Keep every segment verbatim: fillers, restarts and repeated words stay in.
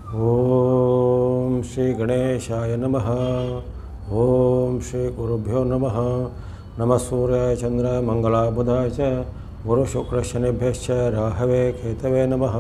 ಓಂ ಶ್ರೀ ಗಣೇಶಾಯ ನಮಃ. ಓಂ ಶ್ರೀ ಗುರುಭ್ಯೋ ನಮಃ. ನಮಃ ಸೂರ್ಯಾಯ ಚಂದ್ರ ಮಂಗಲ ಬುಧಾಯ ಚ ಗುರು ಶುಕ್ರ ಶನಿಭ್ಯಶ್ಚ ರಾಹವೇ ಕೇತವೇ ನಮಃ.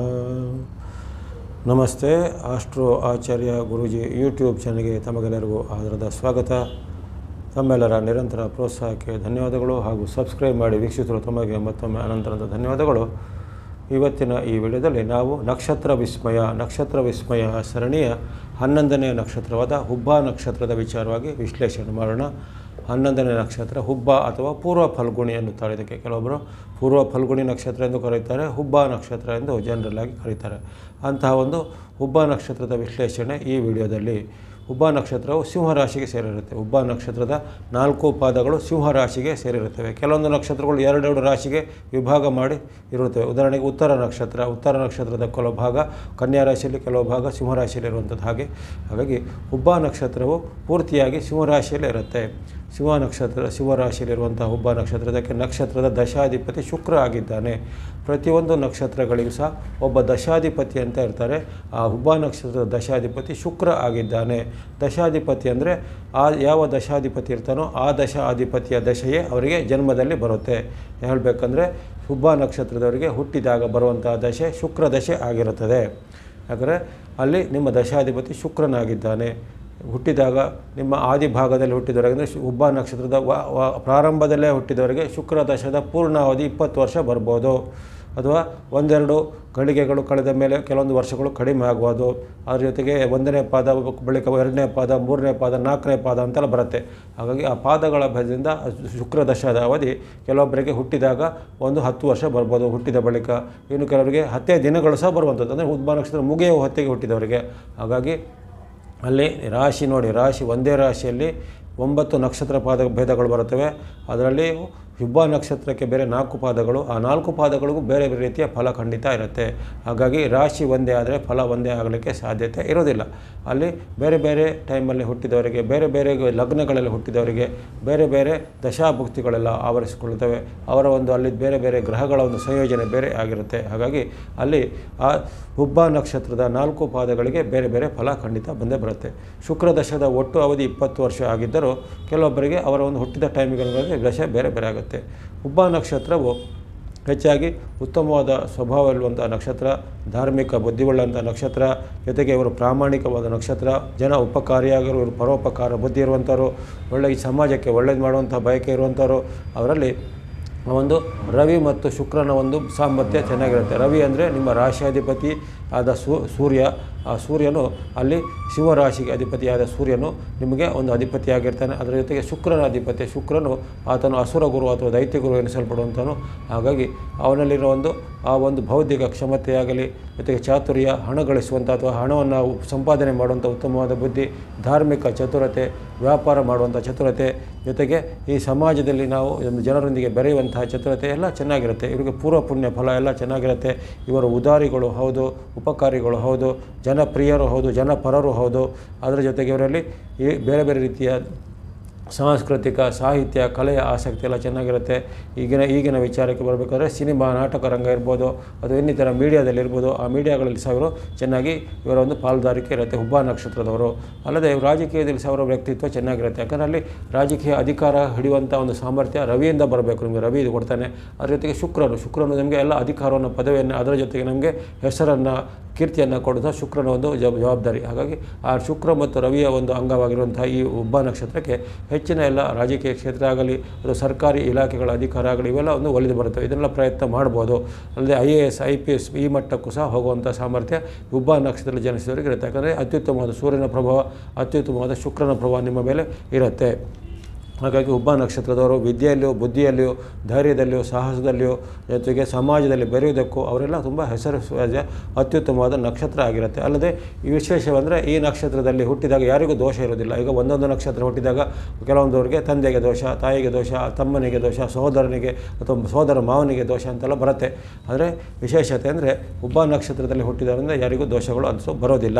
ನಮಸ್ತೆ. ಆಸ್ಟ್ರೋ ಆಚಾರ್ಯ ಗುರೂಜಿ ಯೂಟ್ಯೂಬ್ ಚಾನಲ್ಗೆ ತಮಗೆಲ್ಲರಿಗೂ ಆದರದ ಸ್ವಾಗತ. ತಮ್ಮೆಲ್ಲರ ನಿರಂತರ ಪ್ರೋತ್ಸಾಹಕ್ಕೆ ಧನ್ಯವಾದಗಳು ಹಾಗೂ ಸಬ್ಸ್ಕ್ರೈಬ್ ಮಾಡಿ ವೀಕ್ಷಿಸಲು ತಮಗೆ ಮತ್ತೊಮ್ಮೆ ಅನಂತರದ ಧನ್ಯವಾದಗಳು. ಇವತ್ತಿನ ಈ ವಿಡಿಯೋದಲ್ಲಿ ನಾವು ನಕ್ಷತ್ರ ವಿಸ್ಮಯ ನಕ್ಷತ್ರ ವಿಸ್ಮಯ ಸರಣಿಯ ಹನ್ನೊಂದನೇ ನಕ್ಷತ್ರವಾದ ಹುಬ್ಬ ನಕ್ಷತ್ರದ ವಿಚಾರವಾಗಿ ವಿಶ್ಲೇಷಣೆ ಮಾಡೋಣ. ಹನ್ನೊಂದನೇ ನಕ್ಷತ್ರ ಹುಬ್ಬ ಅಥವಾ ಪೂರ್ವ ಫಲ್ಗುಣಿ ಎನ್ನುತ್ತಾರೆ. ಇದಕ್ಕೆ ಕೆಲವೊಬ್ಬರು ಪೂರ್ವ ಫಲ್ಗುಣಿ ನಕ್ಷತ್ರ ಎಂದು ಕರೆಯುತ್ತಾರೆ, ಹುಬ್ಬ ನಕ್ಷತ್ರ ಎಂದು ಜನರಲ್ ಆಗಿ ಕರೀತಾರೆ. ಅಂತಹ ಒಂದು ಹುಬ್ಬ ನಕ್ಷತ್ರದ ವಿಶ್ಲೇಷಣೆ ಈ ವಿಡಿಯೋದಲ್ಲಿ. ಹುಬ್ಬ ನಕ್ಷತ್ರವು ಸಿಂಹರಾಶಿಗೆ ಸೇರಿರುತ್ತೆ. ಹುಬ್ಬ ನಕ್ಷತ್ರದ ನಾಲ್ಕು ಪಾದಗಳು ಸಿಂಹರಾಶಿಗೆ ಸೇರಿರುತ್ತವೆ. ಕೆಲವೊಂದು ನಕ್ಷತ್ರಗಳು ಎರಡೆರಡು ರಾಶಿಗೆ ವಿಭಾಗ ಮಾಡಿ ಇರುತ್ತವೆ. ಉದಾಹರಣೆಗೆ ಉತ್ತರ ನಕ್ಷತ್ರ ಉತ್ತರ ನಕ್ಷತ್ರದ ಕೆಲವು ಭಾಗ ಕನ್ಯಾ ರಾಶಿಯಲ್ಲಿ, ಕೆಲವು ಭಾಗ ಸಿಂಹರಾಶಿಯಲ್ಲಿ ಇರುವಂಥದ್ದು. ಹಾಗೆ ಹಾಗಾಗಿ ಹುಬ್ಬ ನಕ್ಷತ್ರವು ಪೂರ್ತಿಯಾಗಿ ಸಿಂಹರಾಶಿಯಲ್ಲೇ ಇರುತ್ತೆ. ಸಿಂಹ ನಕ್ಷತ್ರ ಸಿಂಹರಾಶಿಯಲ್ಲಿರುವಂಥ ಹುಬ್ಬ ನಕ್ಷತ್ರದಕ್ಕೆ ನಕ್ಷತ್ರದ ದಶಾಧಿಪತಿ ಶುಕ್ರ ಆಗಿದ್ದಾನೆ. ಪ್ರತಿಯೊಂದು ನಕ್ಷತ್ರಗಳಿಗೂ ಸಹ ಒಬ್ಬ ದಶಾಧಿಪತಿ ಅಂತ ಇರ್ತಾರೆ. ಆ ಹುಬ್ಬ ನಕ್ಷತ್ರದ ದಶಾಧಿಪತಿ ಶುಕ್ರ ಆಗಿದ್ದಾನೆ. ದಶಾಧಿಪತಿ ಅಂದರೆ ಆ ಯಾವ ದಶಾಧಿಪತಿ ಇರ್ತಾನೋ ಆ ದಶಾಧಿಪತಿಯ ದಶೆಯೇ ಅವರಿಗೆ ಜನ್ಮದಲ್ಲಿ ಬರುತ್ತೆ. ಹೇಳಬೇಕಂದ್ರೆ ಹುಬ್ಬ ನಕ್ಷತ್ರದವರಿಗೆ ಹುಟ್ಟಿದಾಗ ಬರುವಂಥ ದಶೆ ಶುಕ್ರ ದಶೆ ಆಗಿರುತ್ತದೆ. ಯಾಕಂದರೆ ಅಲ್ಲಿ ನಿಮ್ಮ ದಶಾಧಿಪತಿ ಶುಕ್ರನಾಗಿದ್ದಾನೆ. ಹುಟ್ಟಿದಾಗ ನಿಮ್ಮ ಆದಿ ಭಾಗದಲ್ಲಿ ಹುಟ್ಟಿದವರಿಗೆ ಅಂದರೆ ಹುಬ್ಬ ನಕ್ಷತ್ರದ ವ ಪ್ರಾರಂಭದಲ್ಲೇ ಹುಟ್ಟಿದವರಿಗೆ ಶುಕ್ರ ದಶದ ಪೂರ್ಣಾವಧಿ ಇಪ್ಪತ್ತು ವರ್ಷ ಬರ್ಬೋದು. ಅಥವಾ ಒಂದೆರಡು ಗಳಿಗೆಗಳು ಕಳೆದ ಮೇಲೆ ಕೆಲವೊಂದು ವರ್ಷಗಳು ಕಡಿಮೆ ಆಗ್ಬೋದು. ಅದ್ರ ಜೊತೆಗೆ ಒಂದನೇ ಪಾದ ಬಳಿಕ ಎರಡನೇ ಪಾದ, ಮೂರನೇ ಪಾದ, ನಾಲ್ಕನೇ ಪಾದ ಅಂತೆಲ್ಲ ಬರುತ್ತೆ. ಹಾಗಾಗಿ ಆ ಪಾದಗಳ ಭೇದದಿಂದ ಶುಕ್ರ ದಶದ ಅವಧಿ ಕೆಲವೊಬ್ಬರಿಗೆ ಹುಟ್ಟಿದಾಗ ಒಂದು ಹತ್ತು ವರ್ಷ ಬರ್ಬೋದು. ಹುಟ್ಟಿದ ಬಳಿಕ ಇನ್ನು ಕೆಲವರಿಗೆ ಹತ್ತೇ ದಿನಗಳು ಸಹ ಬರುವಂಥದ್ದು, ಅಂದರೆ ಹುಬ್ಬ ನಕ್ಷತ್ರ ಮುಗಿಯುವ ಹೊತ್ತಿಗೆ ಹುಟ್ಟಿದವರಿಗೆ. ಹಾಗಾಗಿ ಅಲ್ಲಿ ರಾಶಿ ನೋಡಿ, ರಾಶಿ ಒಂದೇ ರಾಶಿಯಲ್ಲಿ ಒಂಬತ್ತು ನಕ್ಷತ್ರ ಪಾದ ಭೇದಗಳು ಬರುತ್ತವೆ. ಅದರಲ್ಲಿ ಹುಬ್ಬ ನಕ್ಷತ್ರಕ್ಕೆ ಬೇರೆ ನಾಲ್ಕು ಪಾದಗಳು, ಆ ನಾಲ್ಕು ಪಾದಗಳಿಗೂ ಬೇರೆ ಬೇರೆ ರೀತಿಯ ಫಲ ಖಂಡಿತ ಇರುತ್ತೆ. ಹಾಗಾಗಿ ರಾಶಿ ಒಂದೇ ಆದರೆ ಫಲ ಒಂದೇ ಆಗಲಿಕ್ಕೆ ಸಾಧ್ಯತೆ ಇರೋದಿಲ್ಲ. ಅಲ್ಲಿ ಬೇರೆ ಬೇರೆ ಟೈಮಲ್ಲಿ ಹುಟ್ಟಿದವರಿಗೆ, ಬೇರೆ ಬೇರೆ ಲಗ್ನಗಳಲ್ಲಿ ಹುಟ್ಟಿದವರಿಗೆ ಬೇರೆ ಬೇರೆ ದಶಾಭುಕ್ತಿಗಳೆಲ್ಲ ಆವರಿಸಿಕೊಳ್ಳುತ್ತವೆ. ಅವರ ಒಂದು ಅಲ್ಲಿ ಬೇರೆ ಬೇರೆ ಗ್ರಹಗಳ ಒಂದು ಸಂಯೋಜನೆ ಬೇರೆ ಆಗಿರುತ್ತೆ. ಹಾಗಾಗಿ ಅಲ್ಲಿ ಆ ಹುಬ್ಬ ನಕ್ಷತ್ರದ ನಾಲ್ಕು ಪಾದಗಳಿಗೆ ಬೇರೆ ಬೇರೆ ಫಲ ಖಂಡಿತ ಬಂದೇ ಬರುತ್ತೆ. ಶುಕ್ರ ದಶದ ಒಟ್ಟು ಅವಧಿ ಇಪ್ಪತ್ತು ವರ್ಷ ಆಗಿದ್ದರೂ ಕೆಲವೊಬ್ಬರಿಗೆ ಅವರ ಒಂದು ಹುಟ್ಟಿದ ಟೈಮಿಗೆ ದಶೆ ಬೇರೆ ಬೇರೆ ಆಗುತ್ತೆ. ಹುಬ್ಬ ನಕ್ಷತ್ರವು ಹೆಚ್ಚಾಗಿ ಉತ್ತಮವಾದ ಸ್ವಭಾವವಿರುವಂಥ ನಕ್ಷತ್ರ, ಧಾರ್ಮಿಕ ಬುದ್ಧಿವುಳ್ಳಂಥ ನಕ್ಷತ್ರ, ಜೊತೆಗೆ ಇವರು ಪ್ರಾಮಾಣಿಕವಾದ ನಕ್ಷತ್ರ, ಜನ ಉಪಕಾರಿಯಾಗಿರೋ ಇವರು ಪರೋಪಕಾರ ಬುದ್ಧಿ ಇರುವಂಥವ್ರು, ಒಳ್ಳೆಯ ಸಮಾಜಕ್ಕೆ ಒಳ್ಳೇದು ಮಾಡುವಂಥ ಬಯಕೆ ಇರುವಂಥವ್ರು. ಅವರಲ್ಲಿ ಒಂದು ರವಿ ಮತ್ತು ಶುಕ್ರನ ಒಂದು ಸಾಮರ್ಥ್ಯ ಚೆನ್ನಾಗಿರುತ್ತೆ. ರವಿ ಅಂದರೆ ನಿಮ್ಮ ರಾಶಿಯಾಧಿಪತಿ ಆದ ಸೂರ್ಯ. ಆ ಸೂರ್ಯನು ಅಲ್ಲಿ ಸಿಂಹರಾಶಿಗೆ ಅಧಿಪತಿಯಾದ ಸೂರ್ಯನು ನಿಮಗೆ ಒಂದು ಅಧಿಪತಿಯಾಗಿರ್ತಾನೆ. ಅದರ ಜೊತೆಗೆ ಶುಕ್ರನ ಅಧಿಪತಿ ಶುಕ್ರನು ಆತನು ಅಸುರ ಗುರು ಅಥವಾ ದೈತ್ಯ ಗುರು ಎನಿಸಲ್ಪಡುವಂಥನು. ಹಾಗಾಗಿ ಅವನಲ್ಲಿರೋ ಒಂದು ಆ ಒಂದು ಬೌದ್ಧಿಕ ಕ್ಷಮತೆಯಾಗಲಿ, ಜೊತೆಗೆ ಚಾತುರ್ಯ, ಹಣ ಗಳಿಸುವಂಥ ಅಥವಾ ಹಣವನ್ನು ಸಂಪಾದನೆ ಮಾಡುವಂಥ ಉತ್ತಮವಾದ ಬುದ್ಧಿ, ಧಾರ್ಮಿಕ ಚತುರತೆ, ವ್ಯಾಪಾರ ಮಾಡುವಂಥ ಚತುರತೆ, ಜೊತೆಗೆ ಈ ಸಮಾಜದಲ್ಲಿ ನಾವು ಒಂದು ಜನರೊಂದಿಗೆ ಬೆರೆಯುವಂತಹ ಚತುರತೆ ಎಲ್ಲ ಚೆನ್ನಾಗಿರುತ್ತೆ. ಇವರಿಗೆ ಪೂರ್ವ ಪುಣ್ಯ ಫಲ ಎಲ್ಲ ಚೆನ್ನಾಗಿರುತ್ತೆ. ಇವರು ಉದಾರಿಗಳು ಹೌದು, ಉಪಕಾರಿಗಳು ಹೌದು, ಜನಪ್ರಿಯರು ಹೌದು, ಜನಪರರು ಹೌದು. ಅದರ ಜೊತೆಗೆ ಇವರಲ್ಲಿ ಈ ಬೇರೆ ಬೇರೆ ರೀತಿಯ ಸಾಂಸ್ಕೃತಿಕ, ಸಾಹಿತ್ಯ, ಕಲೆಯ ಆಸಕ್ತಿ ಎಲ್ಲ ಚೆನ್ನಾಗಿರುತ್ತೆ. ಈಗಿನ ಈಗಿನ ವಿಚಾರಕ್ಕೆ ಬರಬೇಕಾದ್ರೆ ಸಿನಿಮಾ, ನಾಟಕ ರಂಗ ಇರ್ಬೋದು, ಅದು ಇನ್ನಿತರ ಮೀಡಿಯಾದಲ್ಲಿ ಇರ್ಬೋದು. ಆ ಮೀಡಿಯಾಗಳಲ್ಲಿ ಸಹ ಇವರು ಚೆನ್ನಾಗಿ ಇವರ ಒಂದು ಪಾಲುದಾರಿಕೆ ಇರುತ್ತೆ ಹುಬ್ಬ ನಕ್ಷತ್ರದವರು. ಅಲ್ಲದೆ ರಾಜಕೀಯದಲ್ಲಿ ಸಹ ಅವರ ವ್ಯಕ್ತಿತ್ವ ಚೆನ್ನಾಗಿರುತ್ತೆ. ಯಾಕಂದರೆ ಅಲ್ಲಿ ರಾಜಕೀಯ ಅಧಿಕಾರ ಹಿಡಿಯುವಂಥ ಒಂದು ಸಾಮರ್ಥ್ಯ ರವಿಯಿಂದ ಬರಬೇಕು. ನಿಮಗೆ ರವಿ ಇದು ಕೊಡ್ತಾನೆ. ಅದರ ಜೊತೆಗೆ ಶುಕ್ರನು ಶುಕ್ರನು ನಮಗೆ ಎಲ್ಲ ಅಧಿಕಾರವನ್ನು, ಪದವಿಯನ್ನು, ಅದರ ಜೊತೆಗೆ ನಮಗೆ ಹೆಸರನ್ನು, ಕೀರ್ತಿಯನ್ನು ಕೊಡೋದು ಶುಕ್ರನ ಒಂದು ಜವಾಬ್ದಾರಿ. ಹಾಗಾಗಿ ಆ ಶುಕ್ರ ಮತ್ತು ರವಿಯ ಒಂದು ಅಂಗವಾಗಿರುವಂಥ ಈ ಹುಬ್ಬ ನಕ್ಷತ್ರಕ್ಕೆ ಹೆಚ್ಚಿನ ಎಲ್ಲ ರಾಜಕೀಯ ಕ್ಷೇತ್ರ ಆಗಲಿ, ಅದು ಸರ್ಕಾರಿ ಇಲಾಖೆಗಳ ಅಧಿಕಾರ ಆಗಲಿ, ಇವೆಲ್ಲ ಒಂದು ಒಲಿದು ಬರುತ್ತವೆ. ಇದನ್ನೆಲ್ಲ ಪ್ರಯತ್ನ ಮಾಡ್ಬೋದು. ಅಲ್ಲದೆ I A S, I P S ಈ ಮಟ್ಟಕ್ಕೂ ಸಹ ಹೋಗುವಂಥ ಸಾಮರ್ಥ್ಯ ಹುಬ್ಬ ನಕ್ಷತ್ರದಲ್ಲಿ ಜನಿಸಿದವರಿಗೆ ಇರುತ್ತೆ. ಯಾಕಂದರೆ ಅತ್ಯುತ್ತಮವಾದ ಸೂರ್ಯನ ಪ್ರಭಾವ, ಅತ್ಯುತ್ತಮವಾದ ಶುಕ್ರನ ಪ್ರಭಾವ ನಿಮ್ಮ ಮೇಲೆ ಇರುತ್ತೆ. ಹಾಗಾಗಿ ಹುಬ್ಬ ನಕ್ಷತ್ರದವರು ವಿದ್ಯೆಯಲ್ಲಿಯೂ, ಬುದ್ಧಿಯಲ್ಲಿಯೂ, ಧೈರ್ಯದಲ್ಲಿಯೂ, ಸಾಹಸದಲ್ಲಿಯೂ, ಜೊತೆಗೆ ಸಮಾಜದಲ್ಲಿ ಬೆರೆಯುವುದಕ್ಕೂ ಅವರೆಲ್ಲ ತುಂಬ ಹೆಸರು ಅತ್ಯುತ್ತಮವಾದ ನಕ್ಷತ್ರ ಆಗಿರುತ್ತೆ. ಅಲ್ಲದೆ ಈ ವಿಶೇಷವೆಂದರೆ ಈ ನಕ್ಷತ್ರದಲ್ಲಿ ಹುಟ್ಟಿದಾಗ ಯಾರಿಗೂ ದೋಷ ಇರೋದಿಲ್ಲ. ಈಗ ಒಂದೊಂದು ನಕ್ಷತ್ರ ಹುಟ್ಟಿದಾಗ ಕೆಲವೊಂದವರಿಗೆ ತಂದೆಗೆ ದೋಷ, ತಾಯಿಗೆ ದೋಷ, ತಮ್ಮನಿಗೆ ದೋಷ, ಸಹೋದರನಿಗೆ ಅಥವಾ ಸೋದರ ಮಾವನಿಗೆ ದೋಷ ಅಂತೆಲ್ಲ ಬರುತ್ತೆ. ಆದರೆ ವಿಶೇಷತೆ ಅಂದರೆ ಹುಬ್ಬ ನಕ್ಷತ್ರದಲ್ಲಿ ಹುಟ್ಟಿದವರಿಂದ ಯಾರಿಗೂ ದೋಷಗಳು ಅನಿಸೋ ಬರೋದಿಲ್ಲ.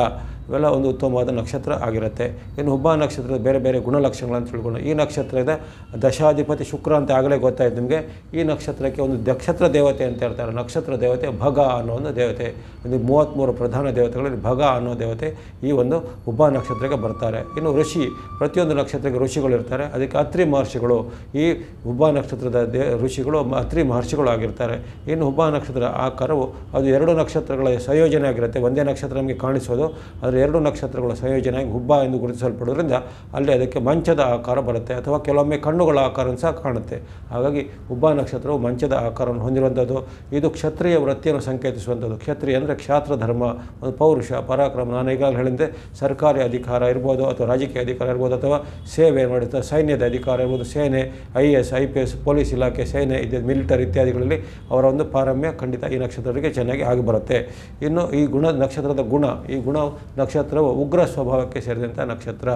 ಇವೆಲ್ಲ ಒಂದು ಉತ್ತಮವಾದ ನಕ್ಷತ್ರ ಆಗಿರುತ್ತೆ. ಇನ್ನು ಹುಬ್ಬ ನಕ್ಷತ್ರದ ಬೇರೆ ಬೇರೆ ಗುಣಲಕ್ಷಣಗಳನ್ನು ತಿಳ್ಕೊಂಡು, ಈ ನಕ್ಷತ್ರದ ದಶಾಧಿಪತಿ ಶುಕ್ರ ಅಂತ ಆಗಲೇ ಗೊತ್ತಾಯ್ತು ನಿಮಗೆ. ಈ ನಕ್ಷತ್ರಕ್ಕೆ ಒಂದು ನಕ್ಷತ್ರ ದೇವತೆ ಅಂತ ಹೇಳ್ತಾರೆ. ನಕ್ಷತ್ರ ದೇವತೆ ಭಗ ಅನ್ನೋ ಒಂದು ದೇವತೆ. ಒಂದು ಮೂವತ್ತ್ಮೂರು ಪ್ರಧಾನ ದೇವತೆಗಳಲ್ಲಿ ಭಗ ಅನ್ನೋ ದೇವತೆ ಈ ಒಂದು ಹುಬ್ಬ ನಕ್ಷತ್ರಕ್ಕೆ ಬರ್ತಾರೆ. ಇನ್ನು ಋಷಿ, ಪ್ರತಿಯೊಂದು ನಕ್ಷತ್ರಕ್ಕೆ ಋಷಿಗಳು ಇರ್ತಾರೆ. ಅದಕ್ಕೆ ಅತ್ರಿ ಮಹರ್ಷಿಗಳು ಈ ಹುಬ್ಬ ನಕ್ಷತ್ರದ ದೇ ಋಷಿಗಳು ಅತ್ರಿ ಮಹರ್ಷಿಗಳು ಆಗಿರ್ತಾರೆ. ಇನ್ನು ಹುಬ್ಬ ನಕ್ಷತ್ರ ಆಕಾರವು ಅದು ಎರಡು ನಕ್ಷತ್ರಗಳ ಸಂಯೋಜನೆ ಆಗಿರುತ್ತೆ. ಒಂದೇ ನಕ್ಷತ್ರ ನಮಗೆ ಕಾಣಿಸೋದು, ಆದರೆ ಎರಡು ನಕ್ಷತ್ರಗಳ ಸಂಯೋಜನೆಯಾಗಿ ಹುಬ್ಬ ಎಂದು ಗುರುತಿಸಲ್ಪಡೋದ್ರಿಂದ ಅಲ್ಲಿ ಅದಕ್ಕೆ ಮಂಚದ ಆಕಾರ ಬರುತ್ತೆ, ಅಥವಾ ಕೆಲವೊಮ್ಮೆ ಕಣ್ಣುಗಳ ಆಕಾರವನ್ನು ಸಹ ಕಾಣುತ್ತೆ. ಹಾಗಾಗಿ ಹುಬ್ಬ ನಕ್ಷತ್ರವು ಮಂಚದ ಆಕಾರವನ್ನು ಹೊಂದಿರುವಂಥದ್ದು. ಇದು ಕ್ಷತ್ರಿಯ ವೃತ್ತಿಯನ್ನು ಸಂಕೇತಿಸುವಂಥದ್ದು. ಕ್ಷತ್ರಿಯ ಅಂದರೆ ಕ್ಷಾತ್ರ ಧರ್ಮ, ಒಂದು ಪೌರುಷ, ಪರಾಕ್ರಮ. ನಾನು ಈಗಾಗಲೇ ಹೇಳಿದಂತೆ ಸರ್ಕಾರಿ ಅಧಿಕಾರ ಇರ್ಬೋದು, ಅಥವಾ ರಾಜಕೀಯ ಅಧಿಕಾರ ಇರ್ಬೋದು, ಅಥವಾ ಸೇವೆ ಮಾಡುತ್ತಾ ಸೈನ್ಯದ ಅಧಿಕಾರ ಇರ್ಬೋದು, ಸೇನೆ, I A S, I P S, police ಇಲಾಖೆ, ಸೇನೆ, ಇದು ಮಿಲಿಟರಿ ಇತ್ಯಾದಿಗಳಲ್ಲಿ ಅವರ ಒಂದು ಪಾರಮ್ಯ ಖಂಡಿತ ಈ ನಕ್ಷತ್ರಕ್ಕೆ ಚೆನ್ನಾಗಿ ಆಗಿ ಬರುತ್ತೆ. ಇನ್ನು ಈ ಗುಣ ನಕ್ಷತ್ರದ ಗುಣ, ಈ ಗುಣ ನಕ್ಷತ್ರವು ಉಗ್ರ ಸ್ವಭಾವಕ್ಕೆ ಸೇರಿದಂಥ ನಕ್ಷತ್ರ.